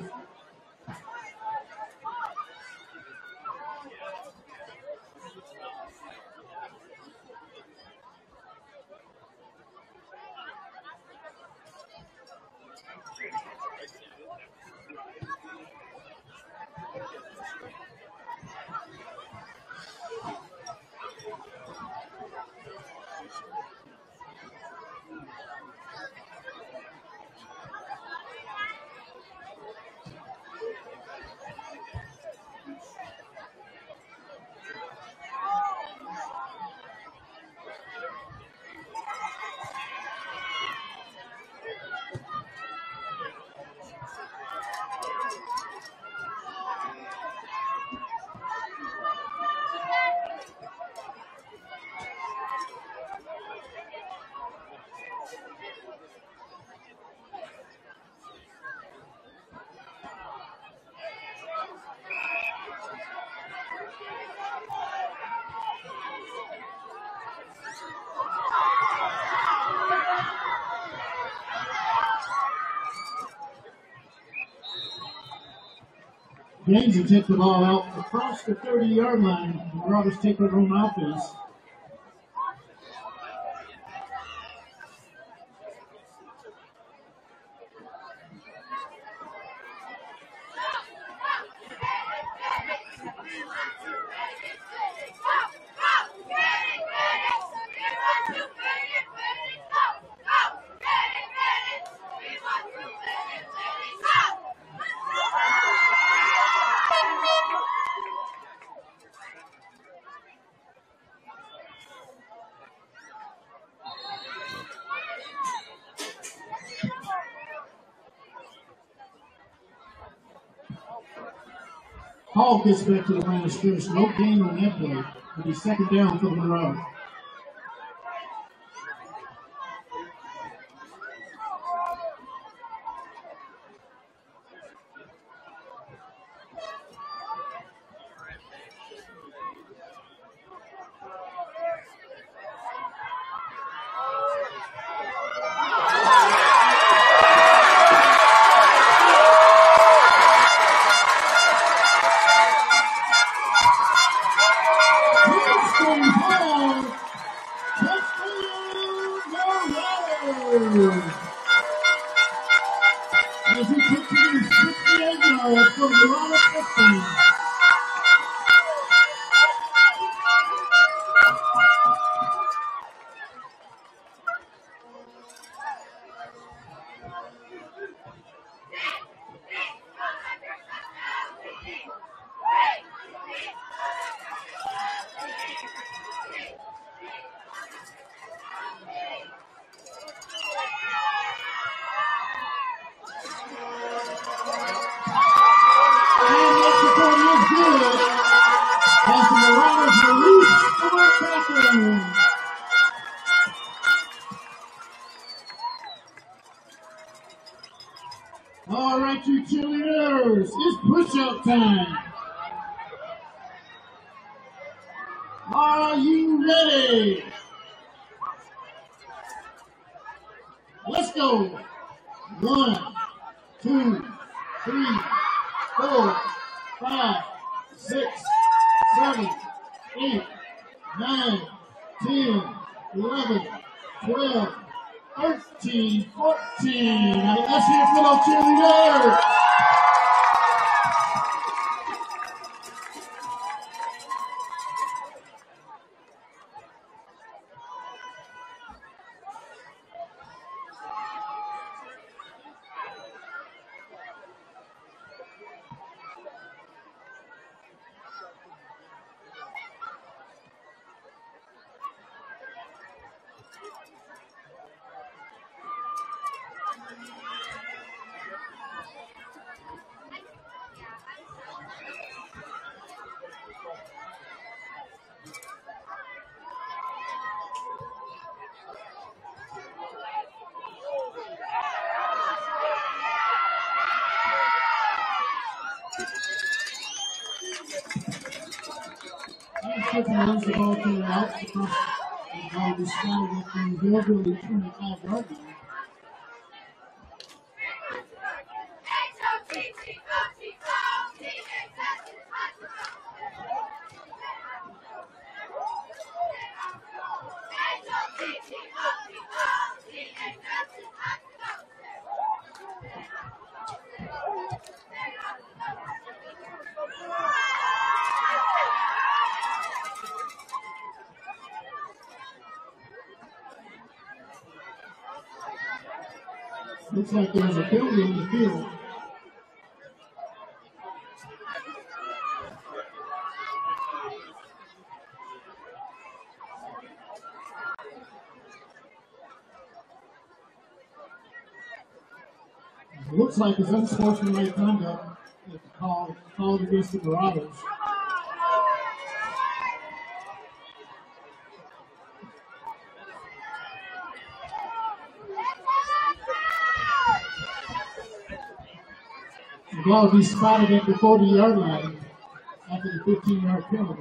James will take the ball out across the thirty-yard line. The Marauders take their own offense. Hall gets back to the line of scrimmage. No gain on that play. It'll be second down for the Marauders. All right, you cheerleaders, it's push-up time. Are you ready? Let's go. One, two, three, four, five, six, seven, eight, nine, ten, eleven, twelve, thirteen, fourteen. Now let's hear it for those cheerleaders. runs the ball to the out because the ball was spotted at the Hillbilly twenty-five yard line. Looks like there's a penalty on the field. It looks like it's unsportsmanlike conduct called, called against the Marauders. The ball will be spotted at the forty yard line after the fifteen yard penalty.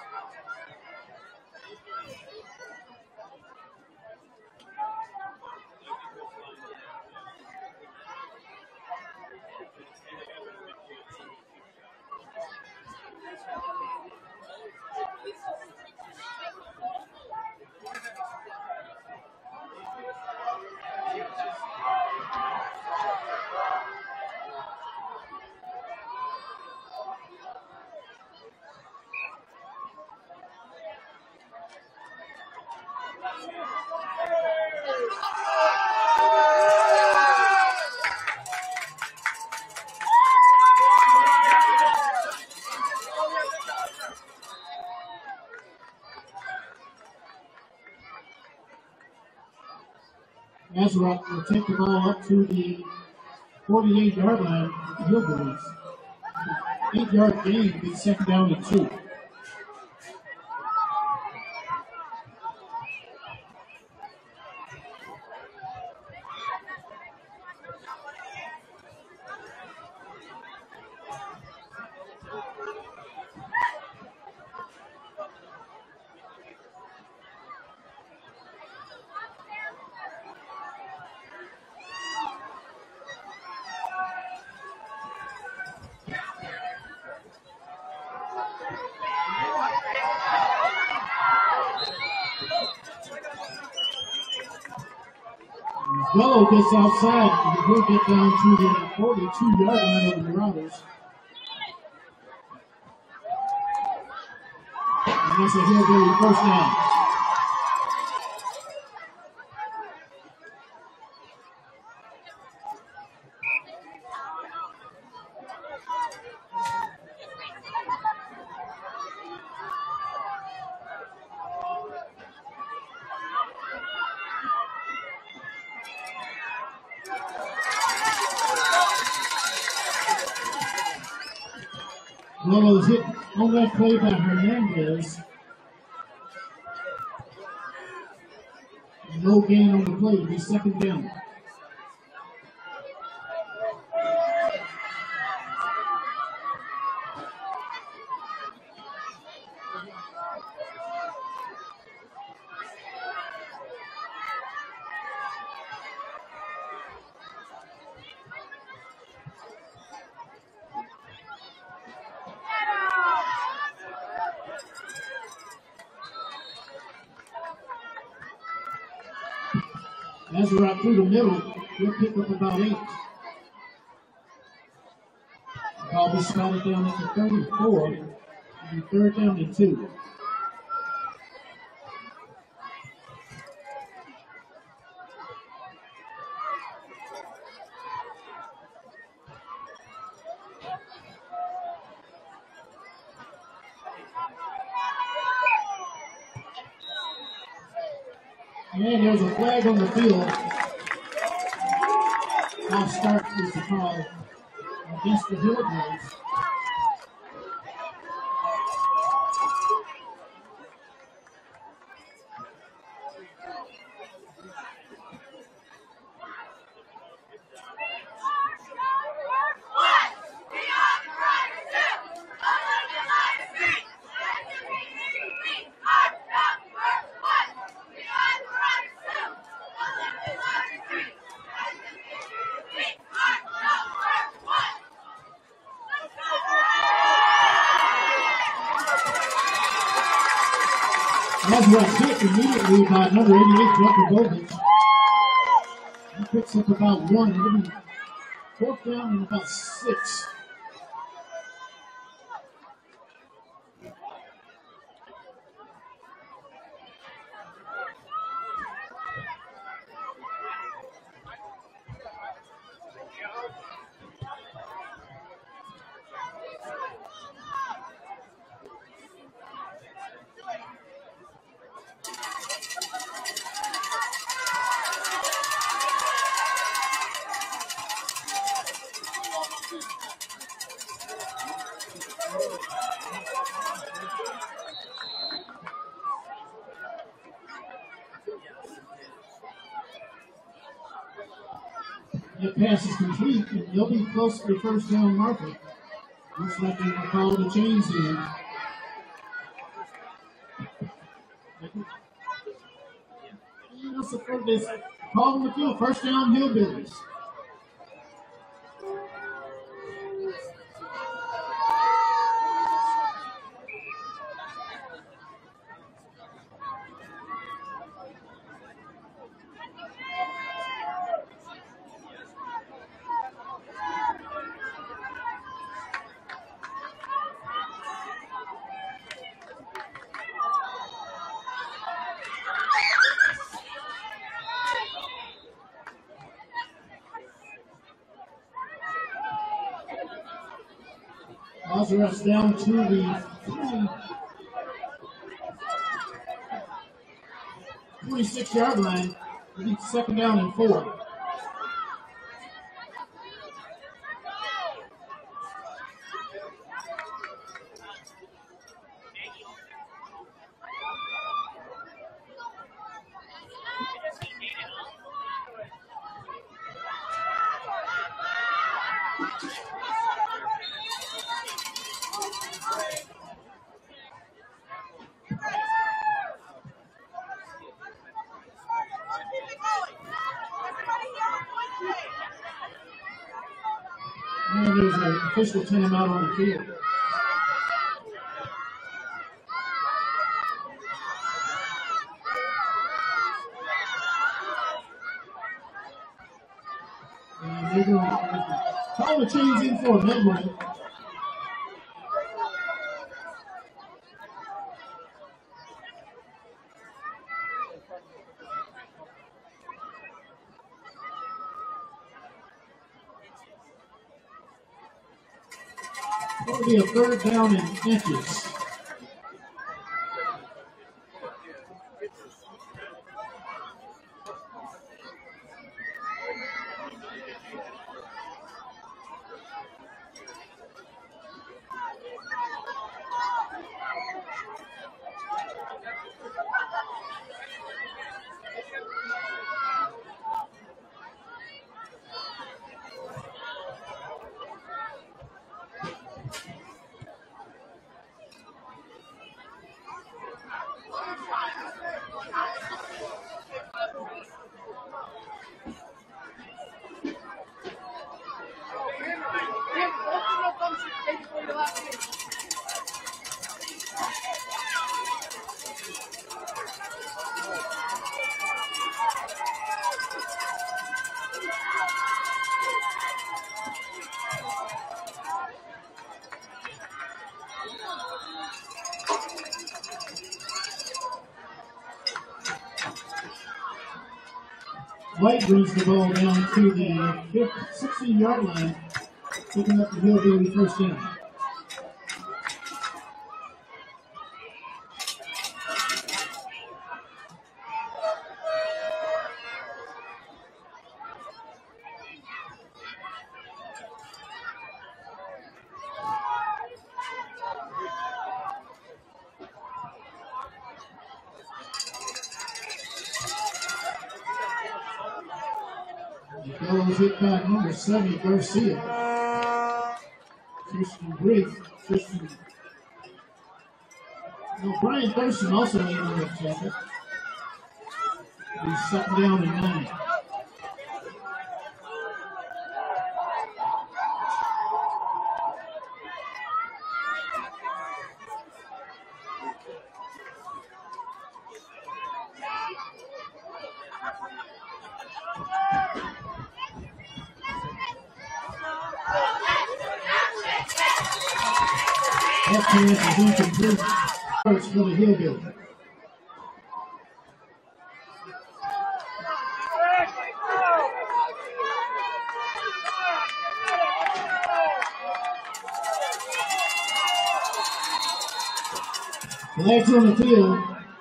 Ezra will take the ball up to the forty-eight yard line with the Hillbillies. Eight yard gain, be second down and two. Bello gets outside, and he'll get down to the forty-two yard line of the Marauders. And that's a Hillbilly first down. Bello's hit on that play by Hernandez. No gain on the play, he's second down. As we're out through the middle, we'll pick up about eight. Ball be spotted down at the thirty-four, and third down and two. And there's a flag on the field. Off start is the call against the Hillbillies. That's what hit immediately by number eighty-eight, Jeffrey Bovich. He picks up about one. It'll be fourth down and about six. The pass is complete, and they'll be close to the first down marker. Looks like they will follow the chains in. And that's the first, they call them the field, first down Hillbillies. Us down to the twenty-six yard line. Second down and four. And there's an official timeout on the field. And they're going to call the chains in for a memory. It'll be a third down in inches. White brings the ball down to the sixteen yard line, picking up the Hillbilly first down. Ball was hit by number seven, Garcia. Christian Briggs. Christian. No, Brian Thurston also made on that tackle. He's second down and nine. That pass is incomplete. First for the Hillbilly. Flags on the field.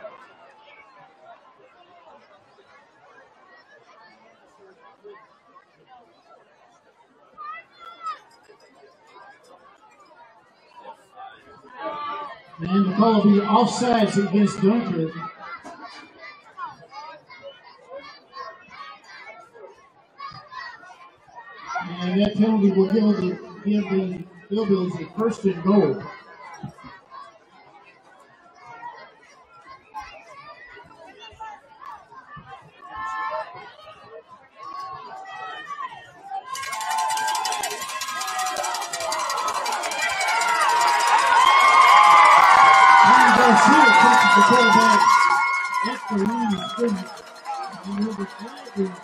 And the call will be offsides against Dunkirk. And that penalty will give the, give the Hillbillies a first and goal. Garcia catches the quarterback at the line of scrimmage. And number five is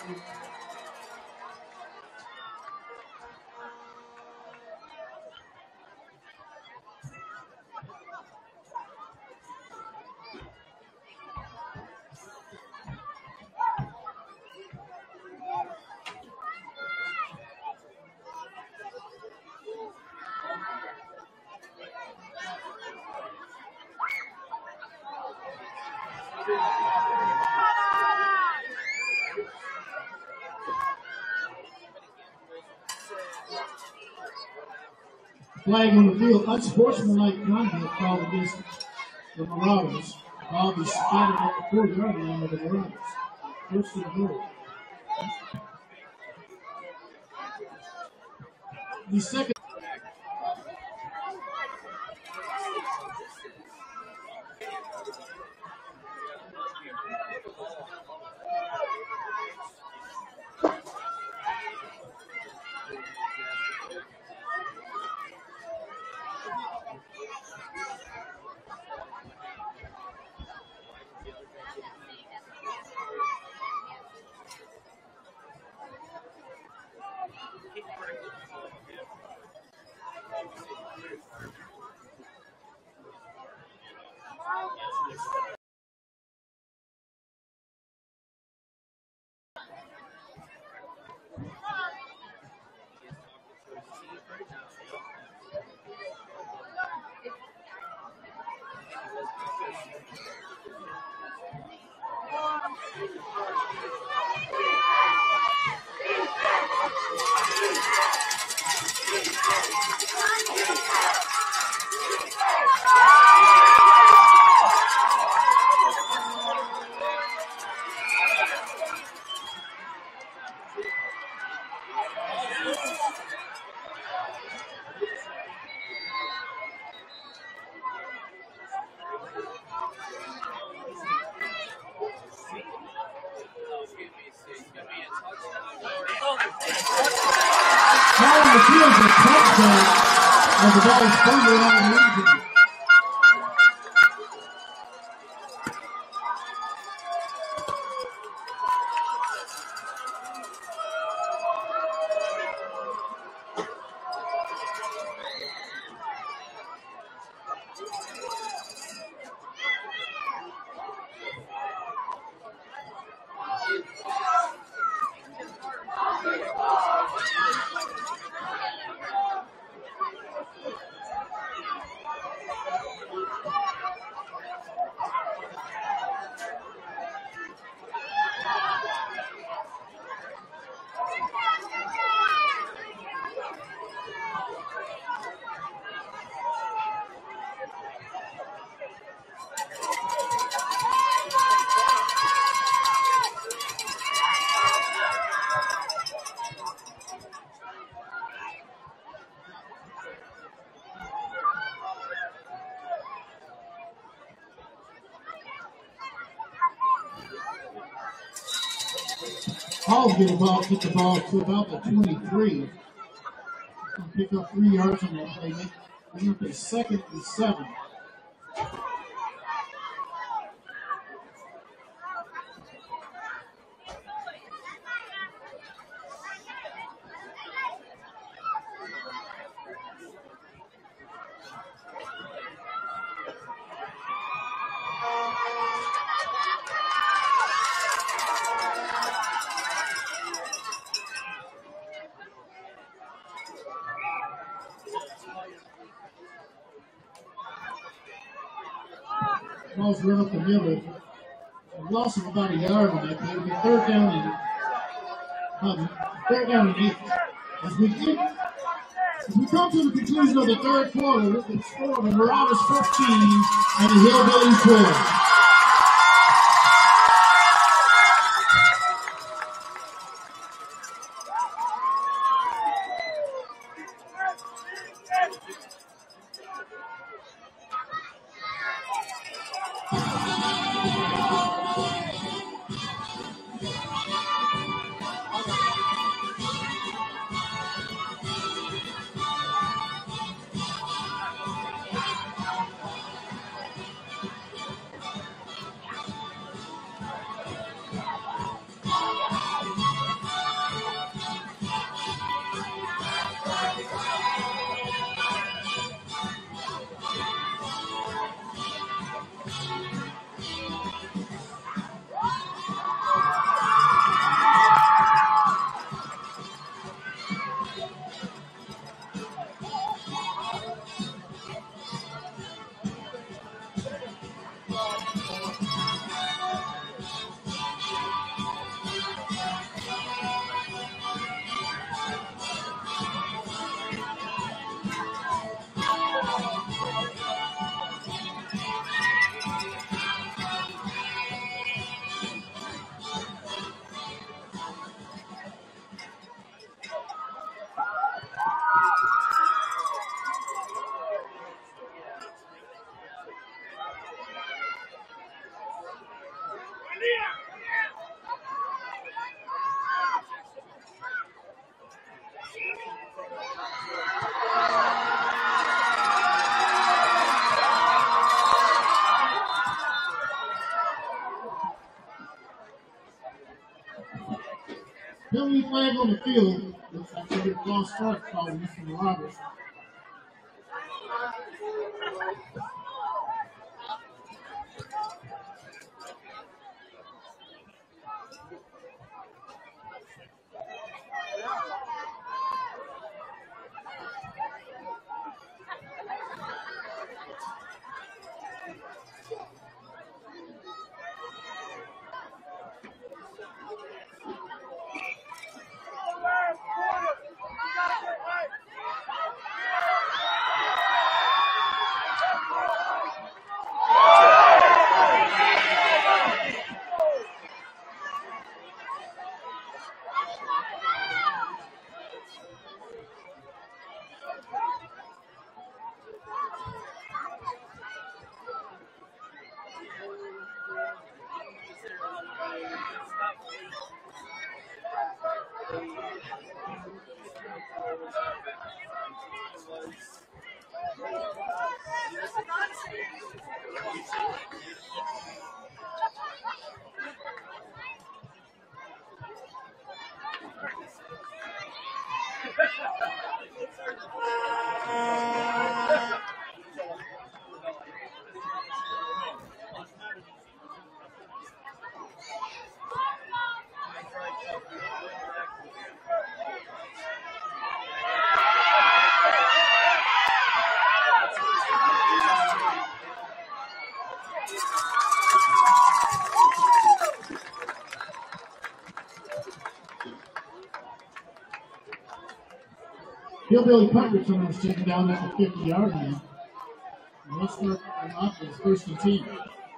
flag on the field. Unsportsmanlike conduct called against the Marauders. Ball was spotted at the four-yard line of the Marauders. First and goal. The second. As the ball is fumbled on the region. Hall's get the ball, get the ball to about the twenty-three. Pick up three yards on that play. Bring up a second and seven. Ball's run up the middle. A loss of about a yard on that play. It'll be third down and uh, third down and eight. As we get as we come to the conclusion of the third quarter with the score of the Marauders fourteen and the Hillbillies twelve. Penalty flag on the field. Looks like they get a false start calling from the Marauders. Hillbilly punt return was taken down at the fifty-yard line. Let's start on offense, first and ten.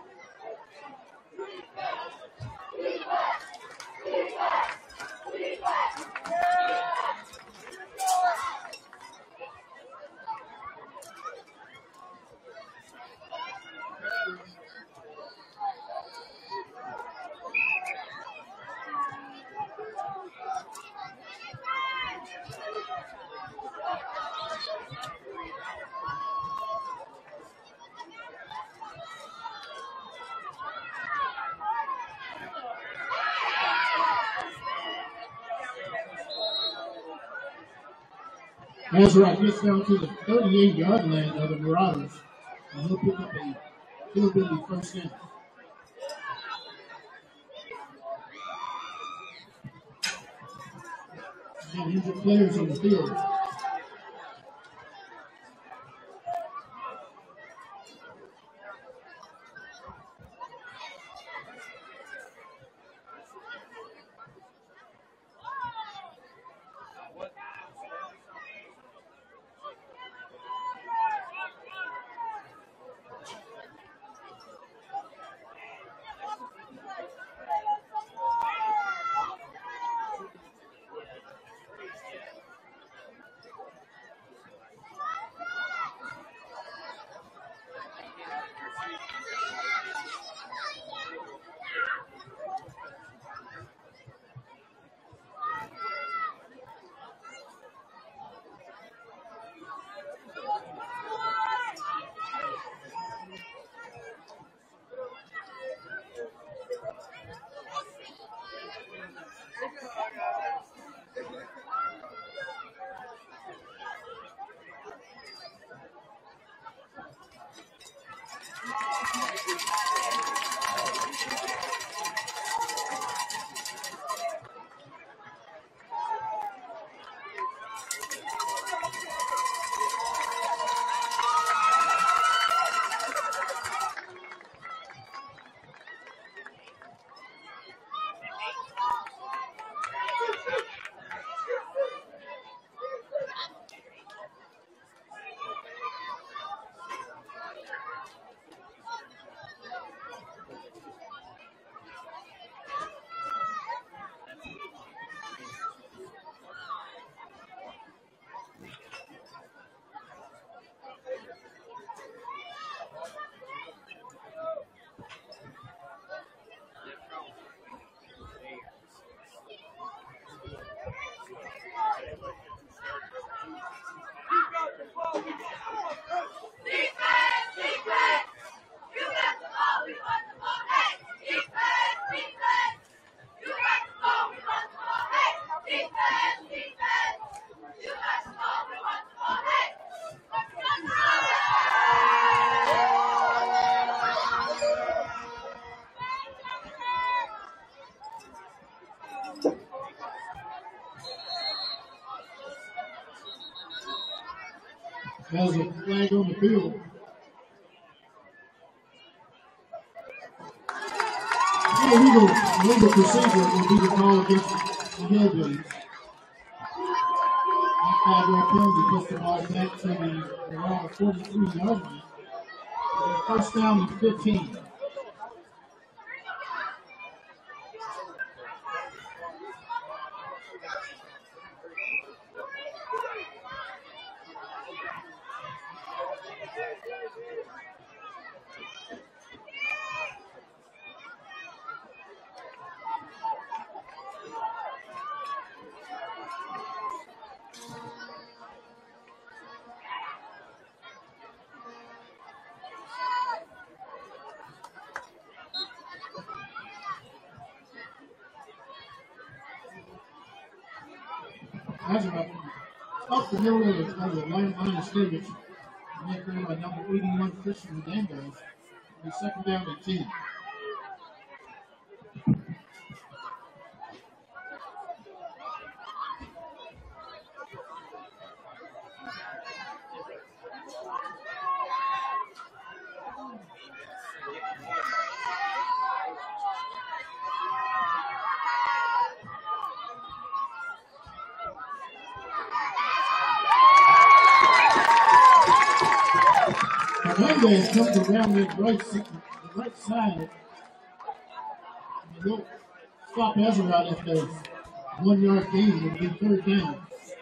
Ezra gets down to the thirty-eight-yard line of the Marauders, and he'll pick up a Hillbilly first down. And injured players on the field. There's a flag on the field. Illegal, illegal procedure will be the call against the Hillbillies. That five-yard penalty puts the ball back to the around forty-three yard line. First down and fifteen. That's about up the middle of the, of the line, line of scrimmage. Make them by number eighty-one, Christian Dandos. The second down and ten. Hernandez comes around the right, the right side. They'll stop Ezra out if there's one yard gain. It'll be third down.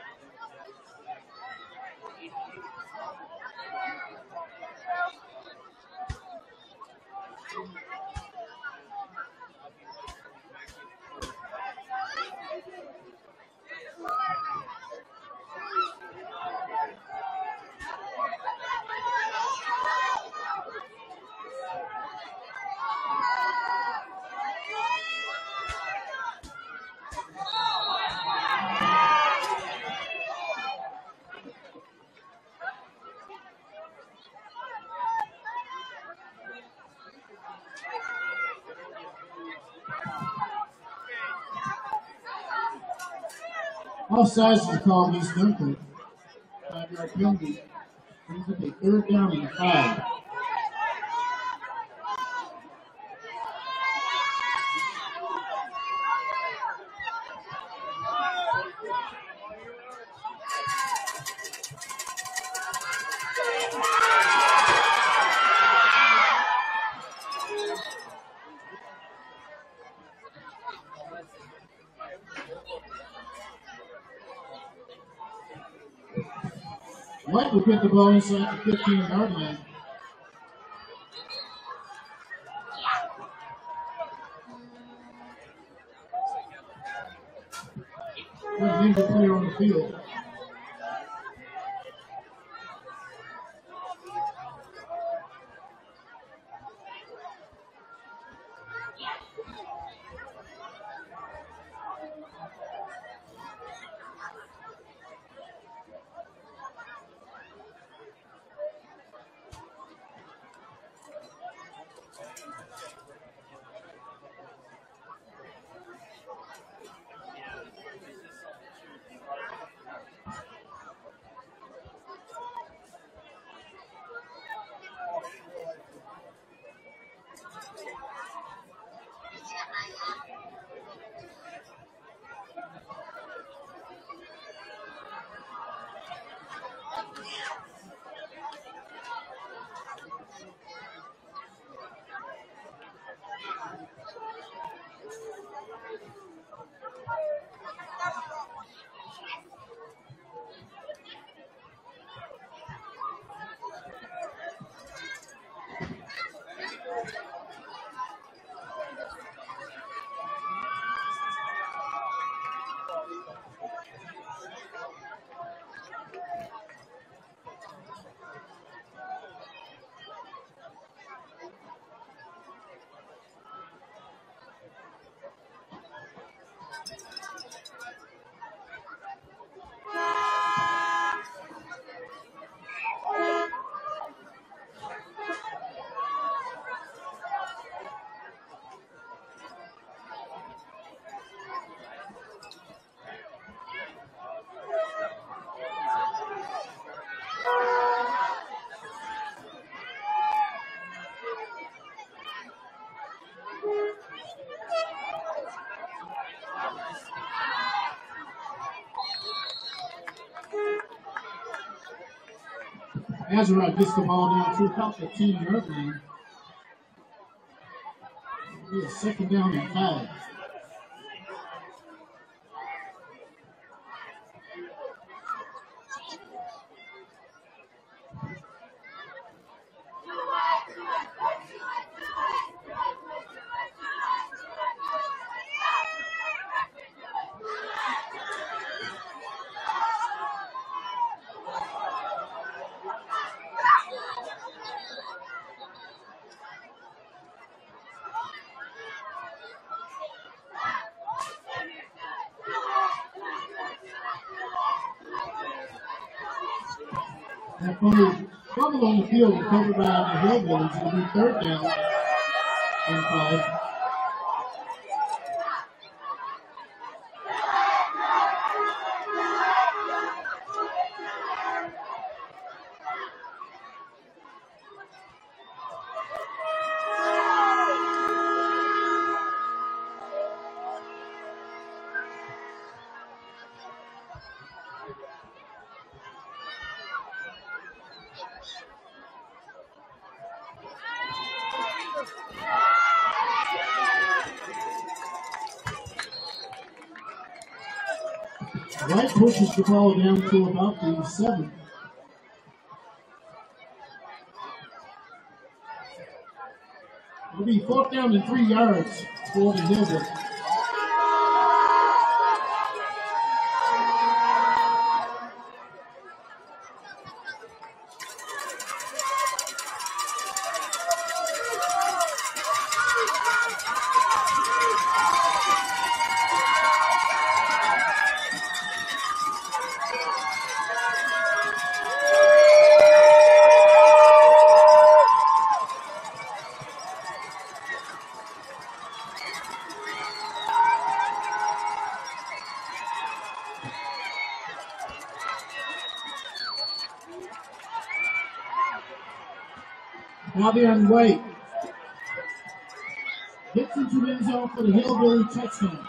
Offsides is called against Dunkirk. Five-yard penalty. Brings up a third down and a five. White will get the ball inside the fifteen yard line. There's an injured player on the field. Azariah gets the ball down to about the ten-yard line. It's second down and five. That fumble, fumble on the field recovered by the Hillbillies. It'll be third down and five. White pushes the ball down to about the seven. It'll be fourth down and three yards for the Hillbillies. Fabian White hits into the end zone for the Hillbilly touchdown.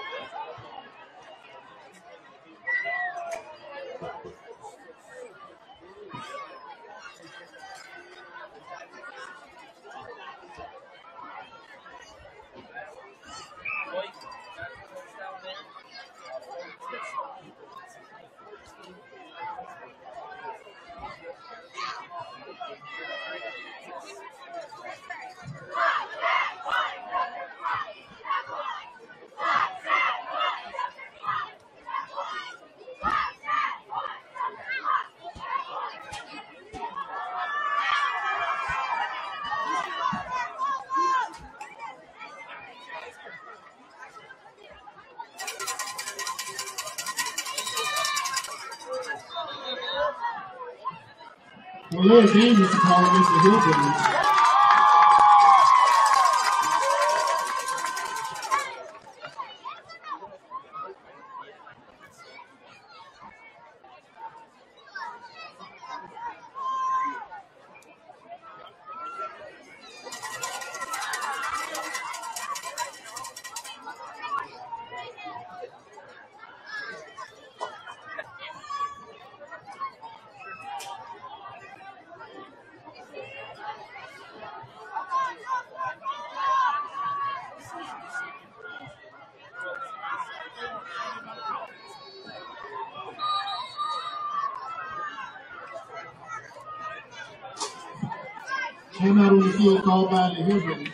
Well, Lord James is calling against the Hillbillies. Came out on the field called by the Hillbillies.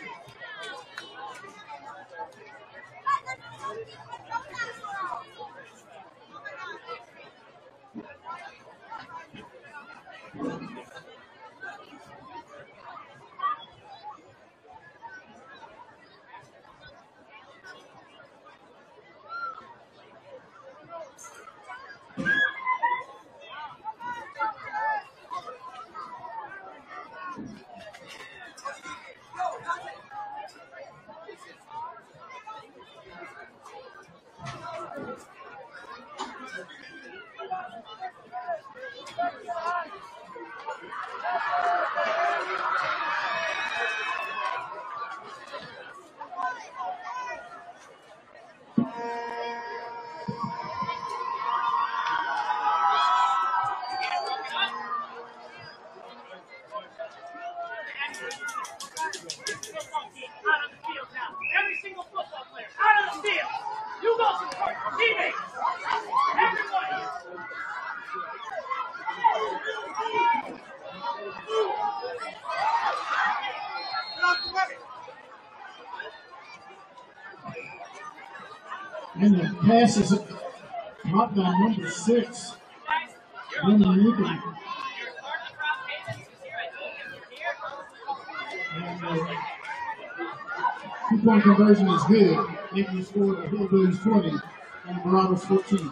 And the pass is caught by number six, Lincoln. And uh, two-point conversion is good. Lincoln scored a Hillbillies twenty and Marauders fourteen.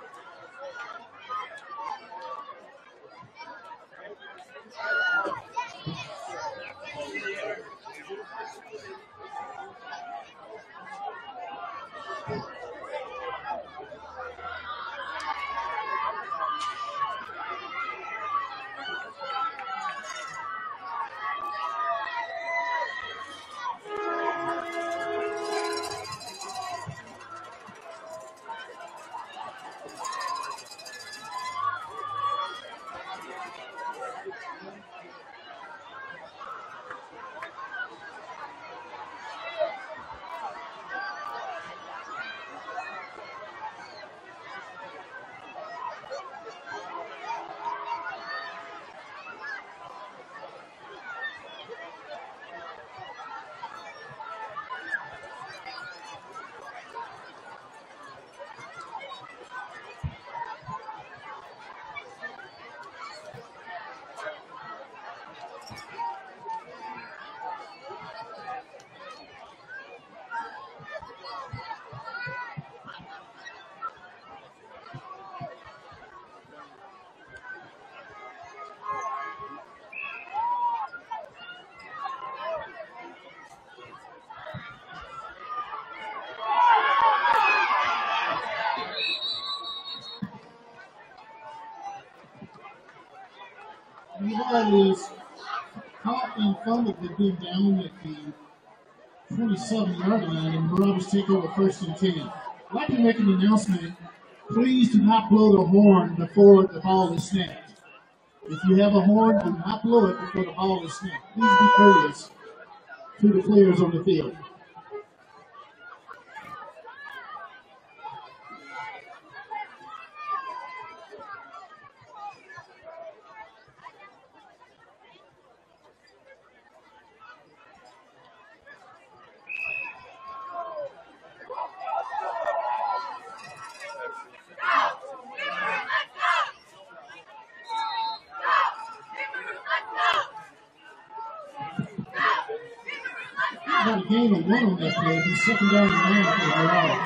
Levi is caught and fumbled the big down at the twenty-seven yard line, and Marauders take over first and ten. I'd like to make an announcement. Please do not blow the horn before the ball is snapped. If you have a horn, do not blow it before the ball is snapped. Please be courteous to the players on the field. Got a game of one on that play. He's second down and nine for the Marauders.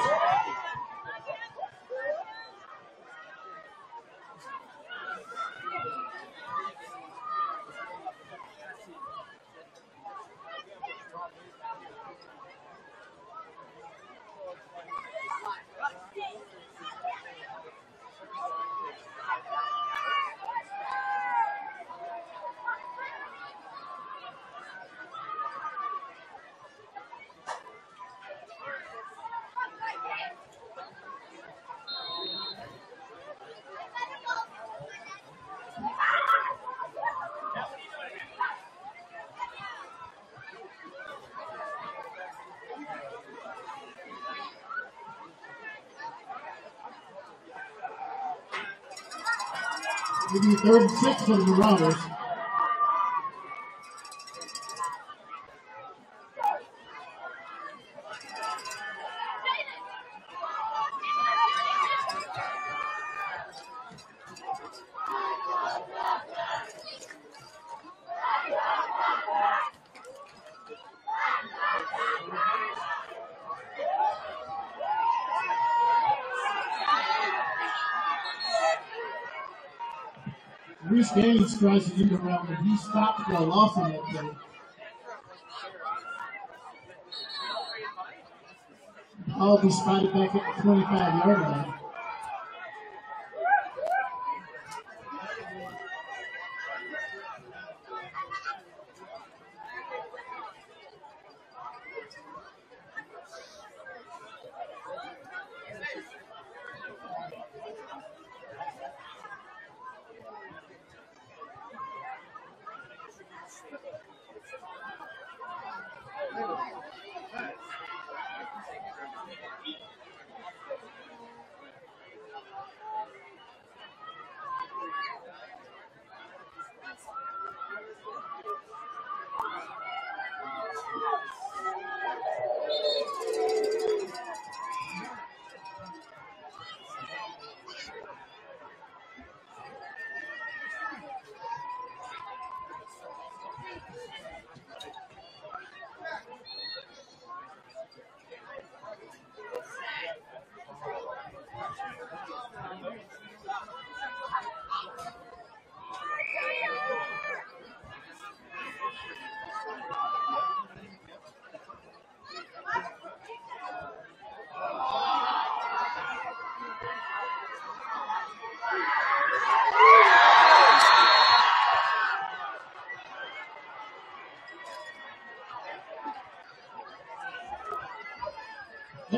It'll be third and six for the Marauders. Reese Gaines tries to end around, but he stopped for a loss on that play. I'll be spotted back at the twenty-five yard line.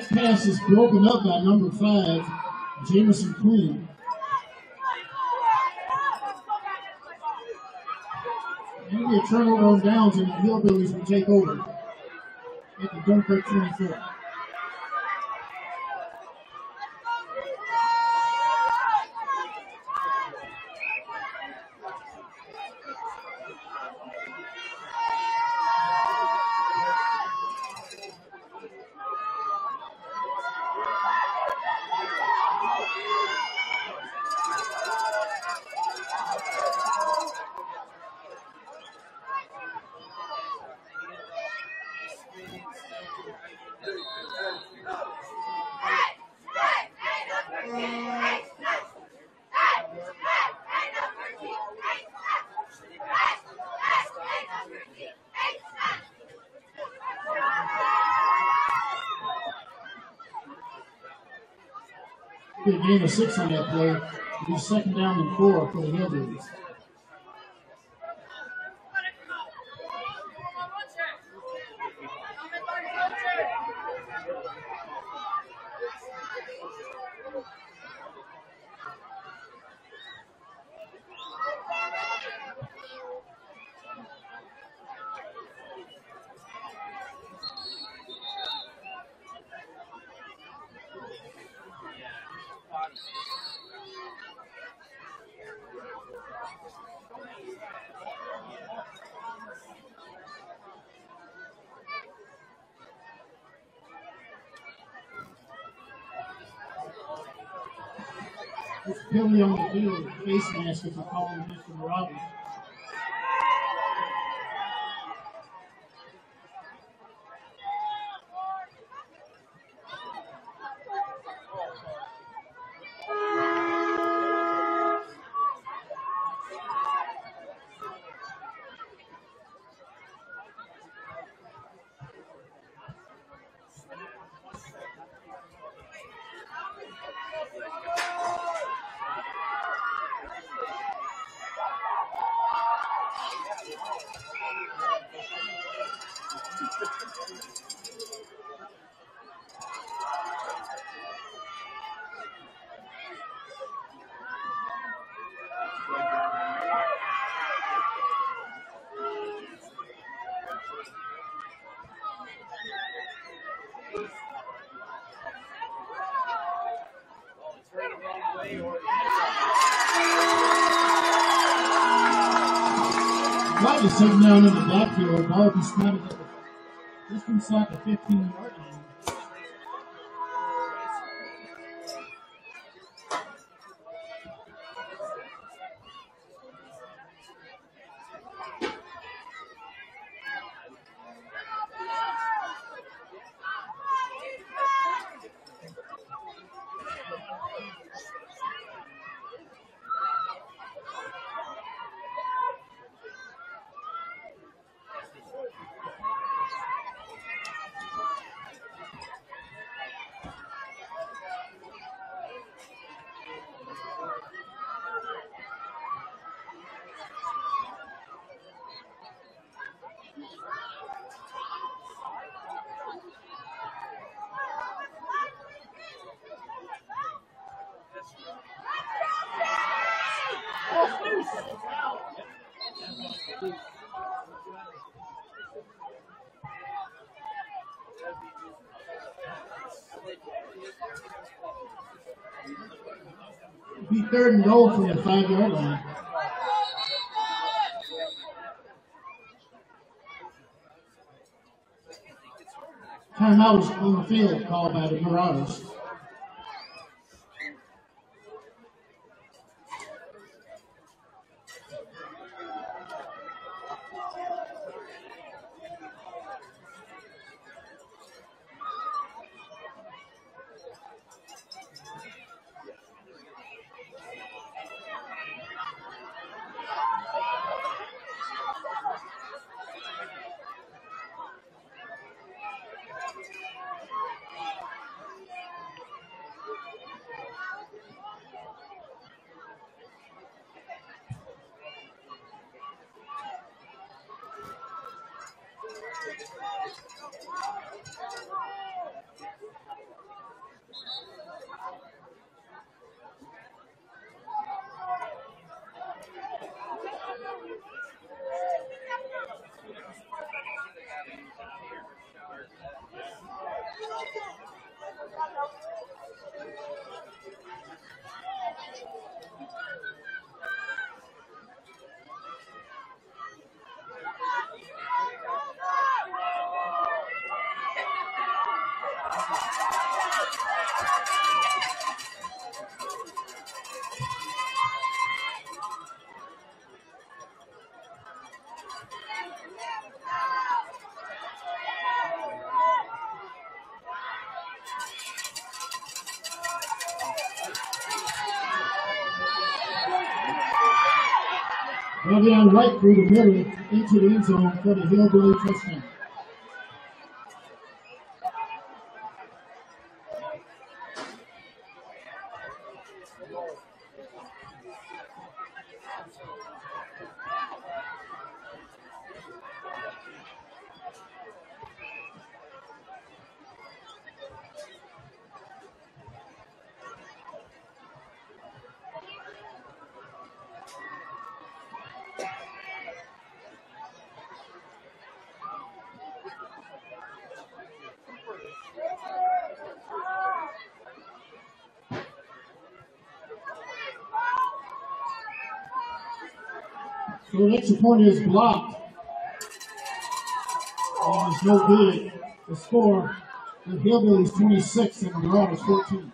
pass is broken up by number five, Jameson Queen. Maybe a turnover on downs and the Hillbillies will take over at the Dunkirk twenty-four. A gain of six on that play. It'll be second down and four for the Hillbillies. It's penalty on the field, face mask if you're calling Mister Robbins. Right is taken down in the backfield. Ball be spotted at the, just inside the fifteen-yard line. Be third and goal from the five-yard line. Timeout is on the field called by the Marauders. Le'Veon White through the middle into the end zone for the Hillbilly touchdown. So the extra point is blocked. And it's no good. The score, the Hillbillies twenty-six and the Marauders fourteen.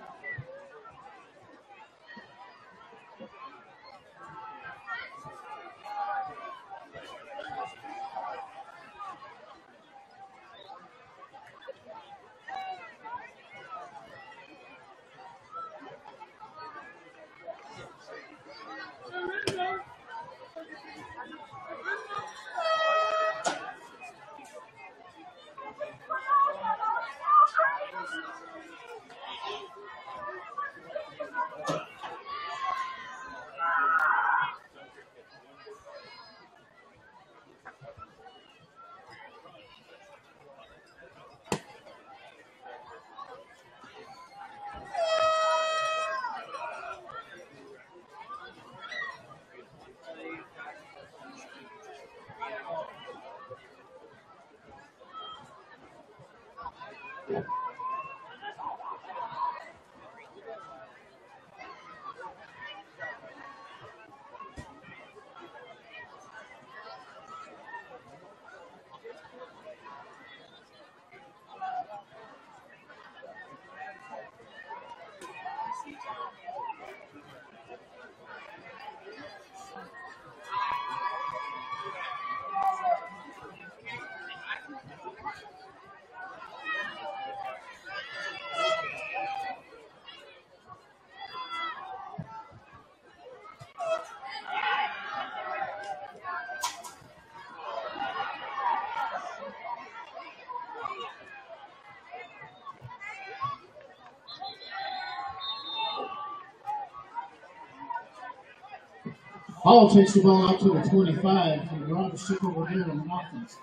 Hall takes the ball out to the twenty-five, and the Marauders took over there on offense.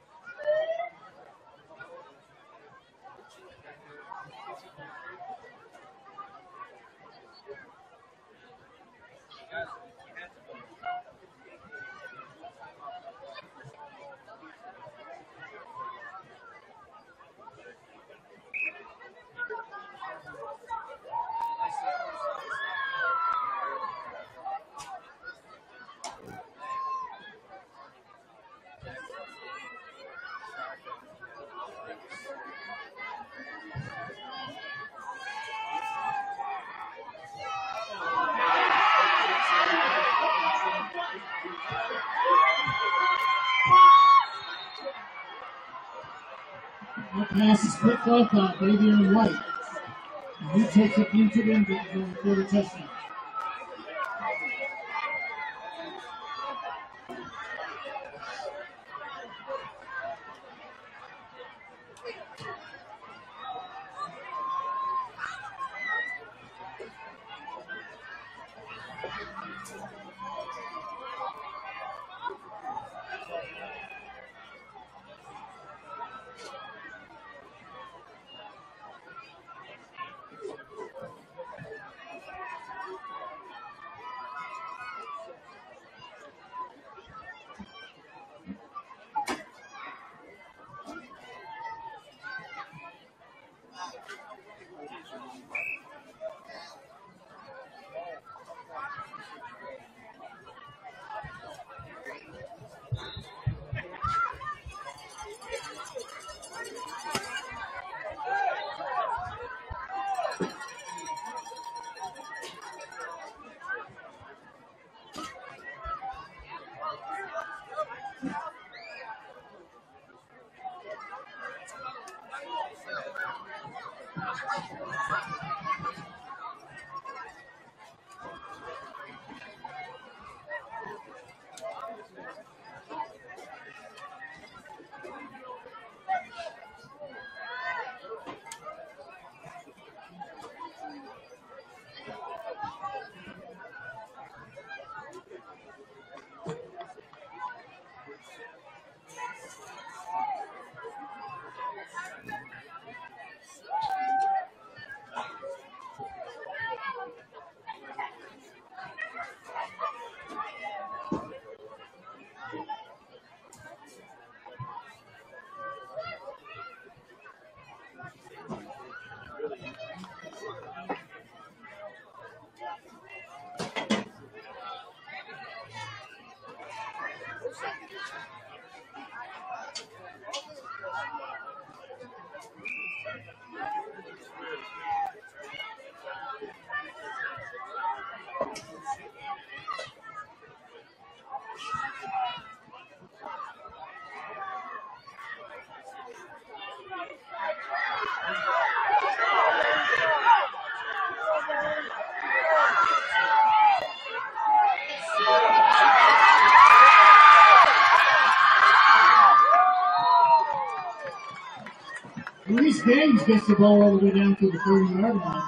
That pass is picked up by Le'Veon White. And he takes it into the end zone for the touchdown. Luis Gaines gets the ball all the way down to the thirty-yard line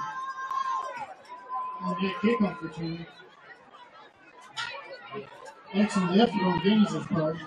on that kickoff return. Excellent effort on Gaines' part.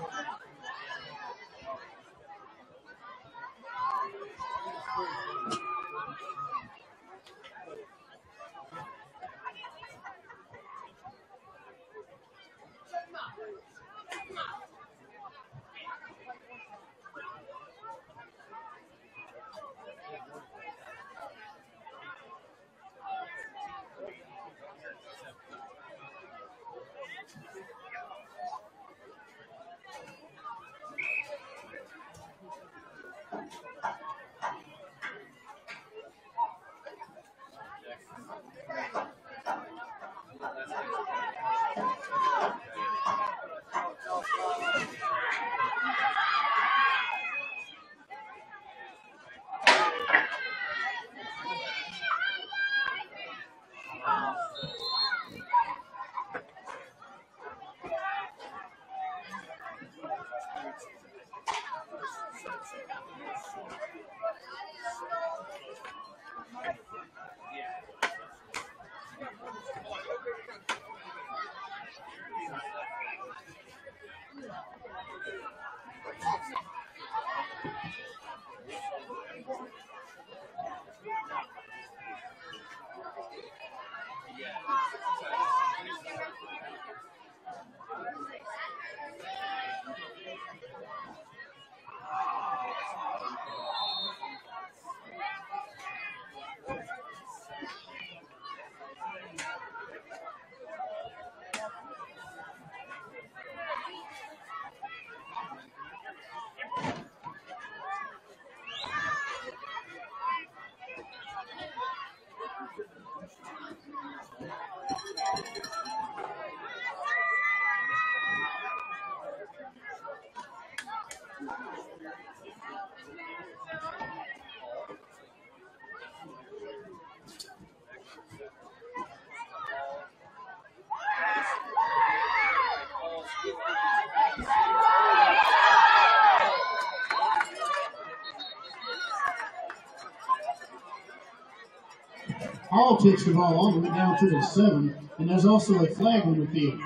Hall takes the ball all the way down to the seven, and there's also a flag on the field.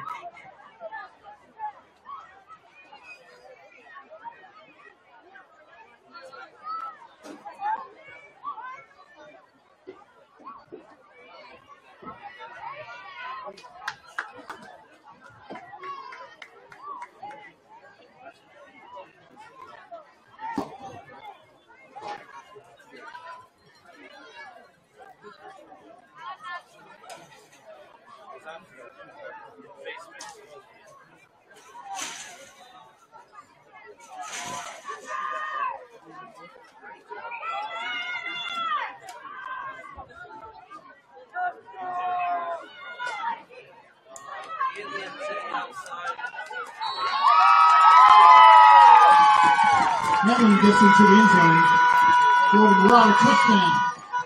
That one gets into the end zone. Jordan Rowe, touchdown.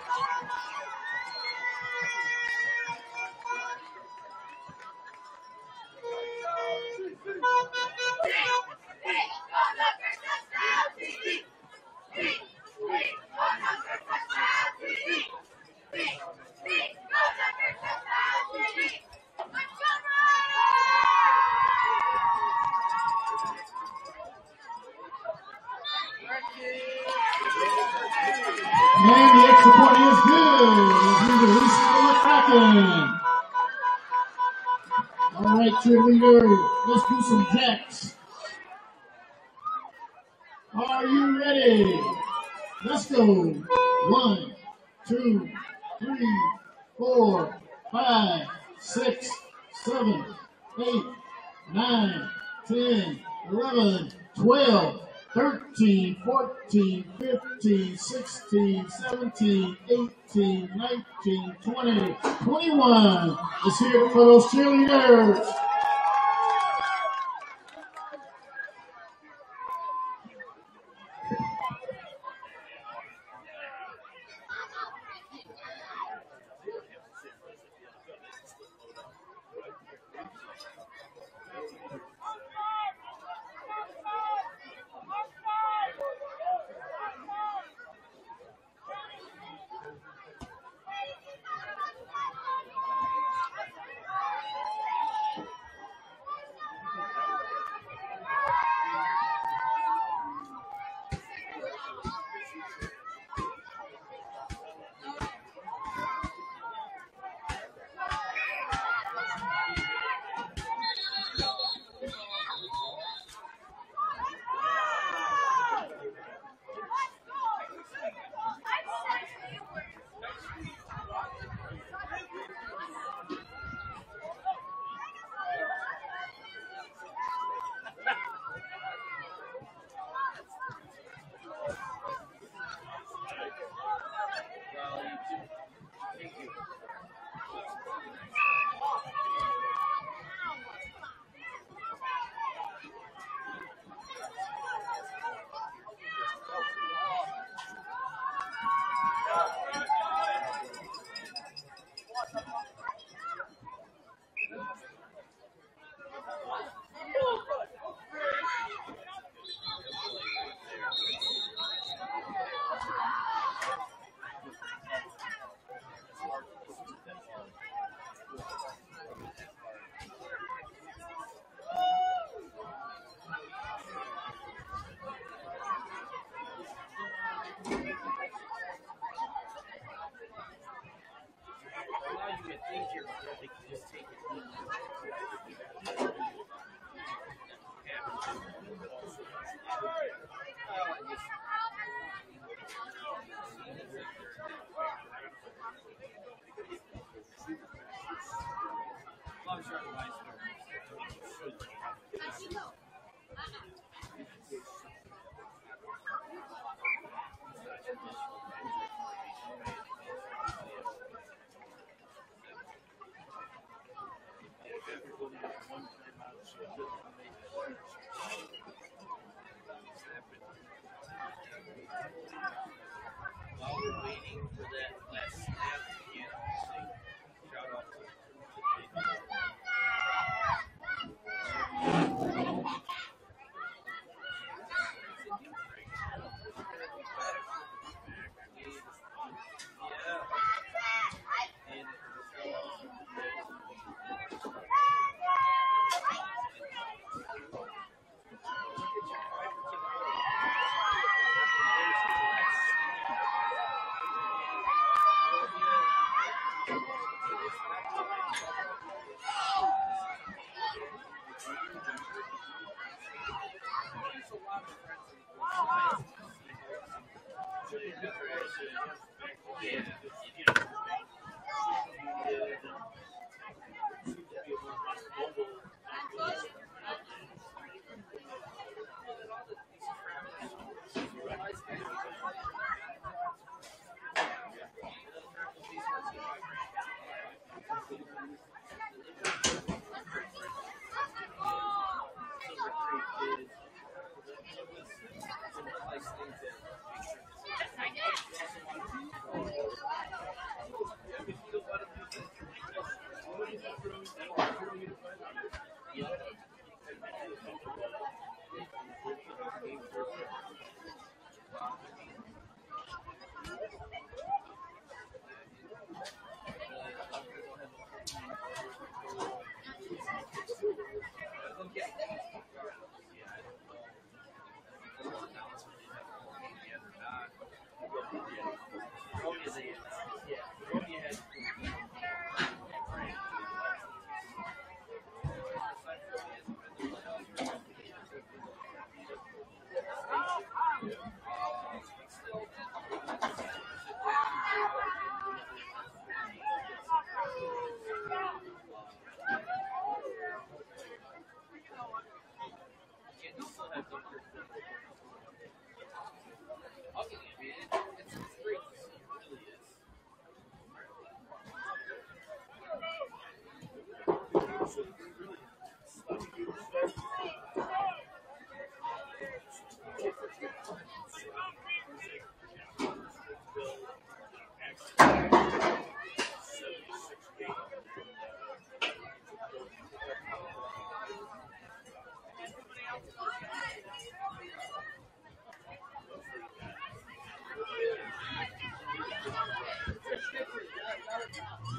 And the extra point is good. As we release Philip Kraken. All right, cheerleader, let's do some jacks. Are you ready? Let's go. One, two, three, four, five, six, seven, eight, nine, ten, eleven, twelve, thirteen, fourteen, fifteen, sixteen, seventeen, eighteen, nineteen, twenty, twenty-one. Let's hear it for those cheerleaders.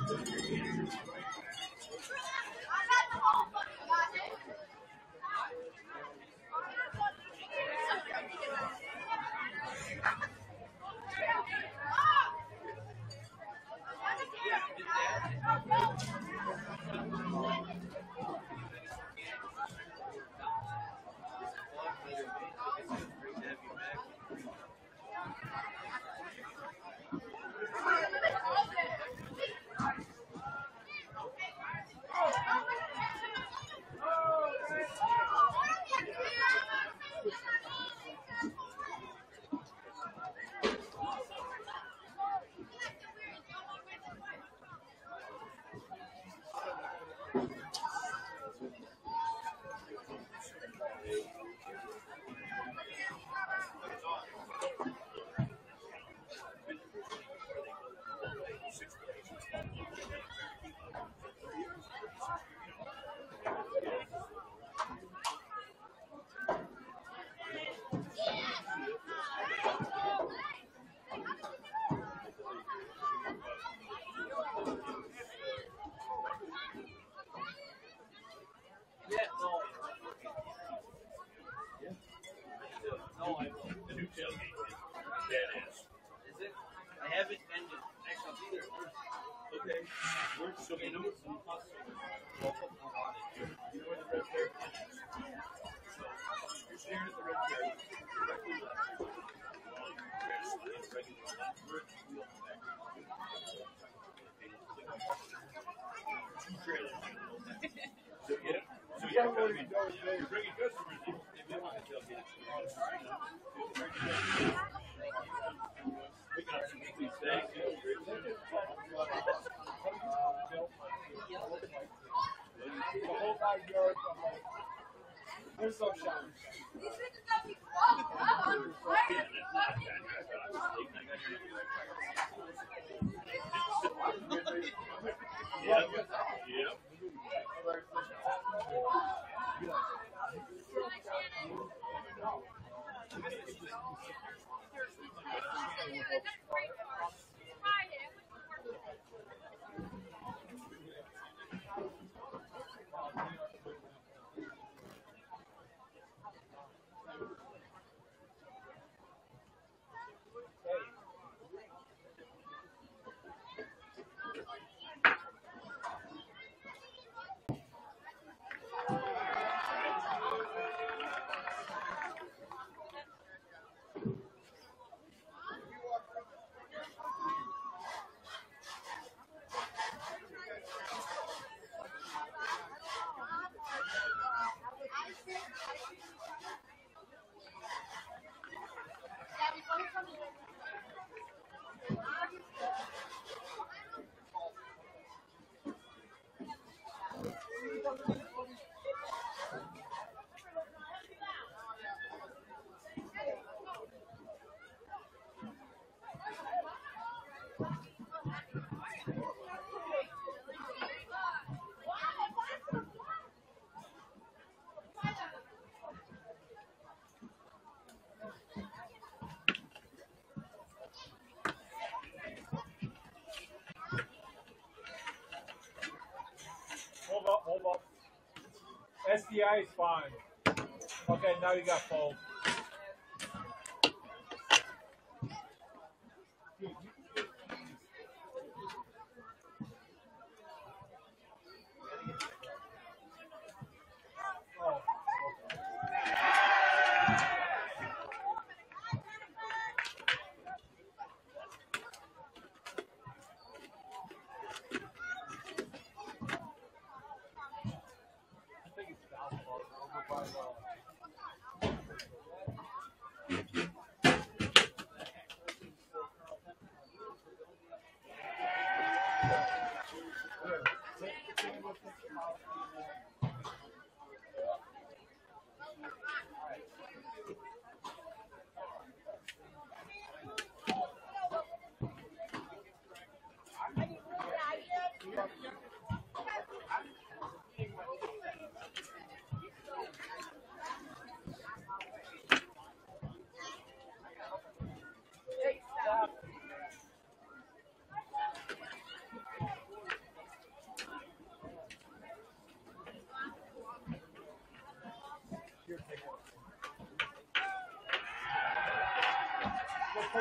Hold up, hold up. S D I is fine. Okay, now you got foam. Oh. I think it's basketball. Over by the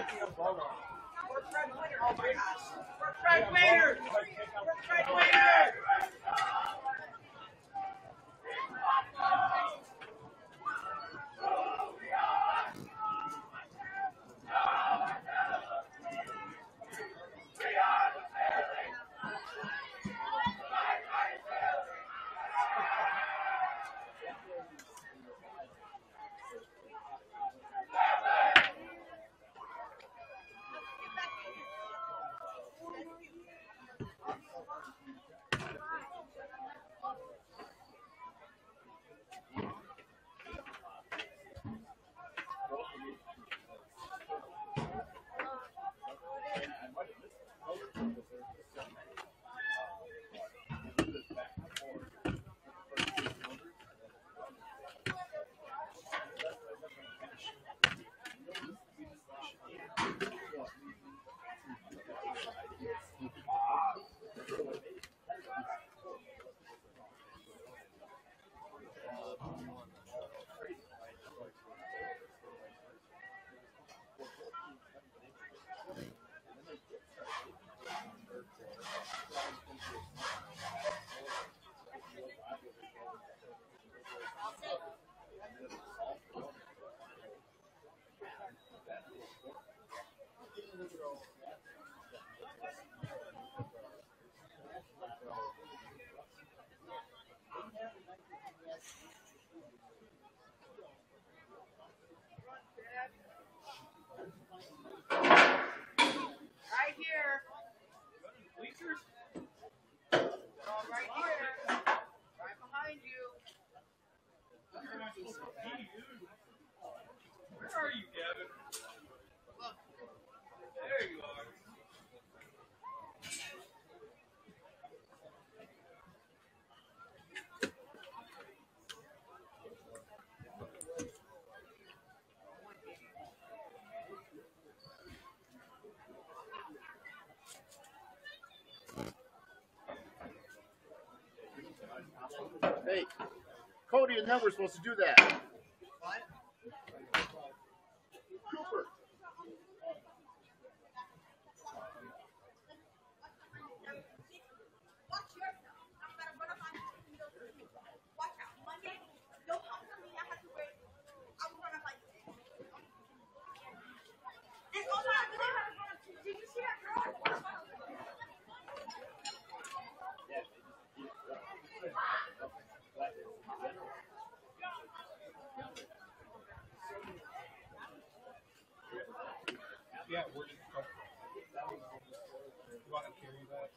We're Fred Winter. Oh my gosh. We're Fred Winter. We're Fred Winter. Right here. Bleachers? Oh, right here. Right behind you. Where are you, Gavin? Look. There you are. Hey, Cody and them were supposed to do that. What? Cooper. Watch yourself. I'm gonna run up on you. Watch out. Monday, don't come to me. I have to wait. I will run up on you. And also, I really have to run. Did you see that girl? Yeah, we're just. You want to carry that?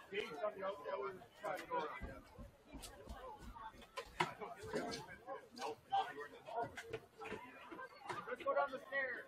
Gates on the other side of the door. Let's go down the stairs.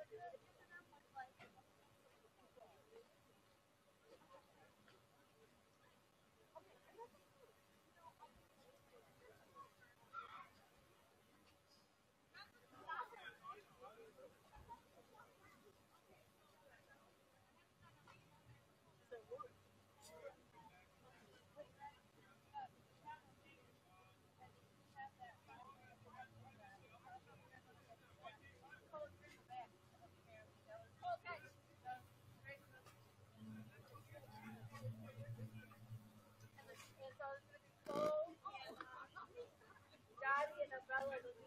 Daddy and Abella.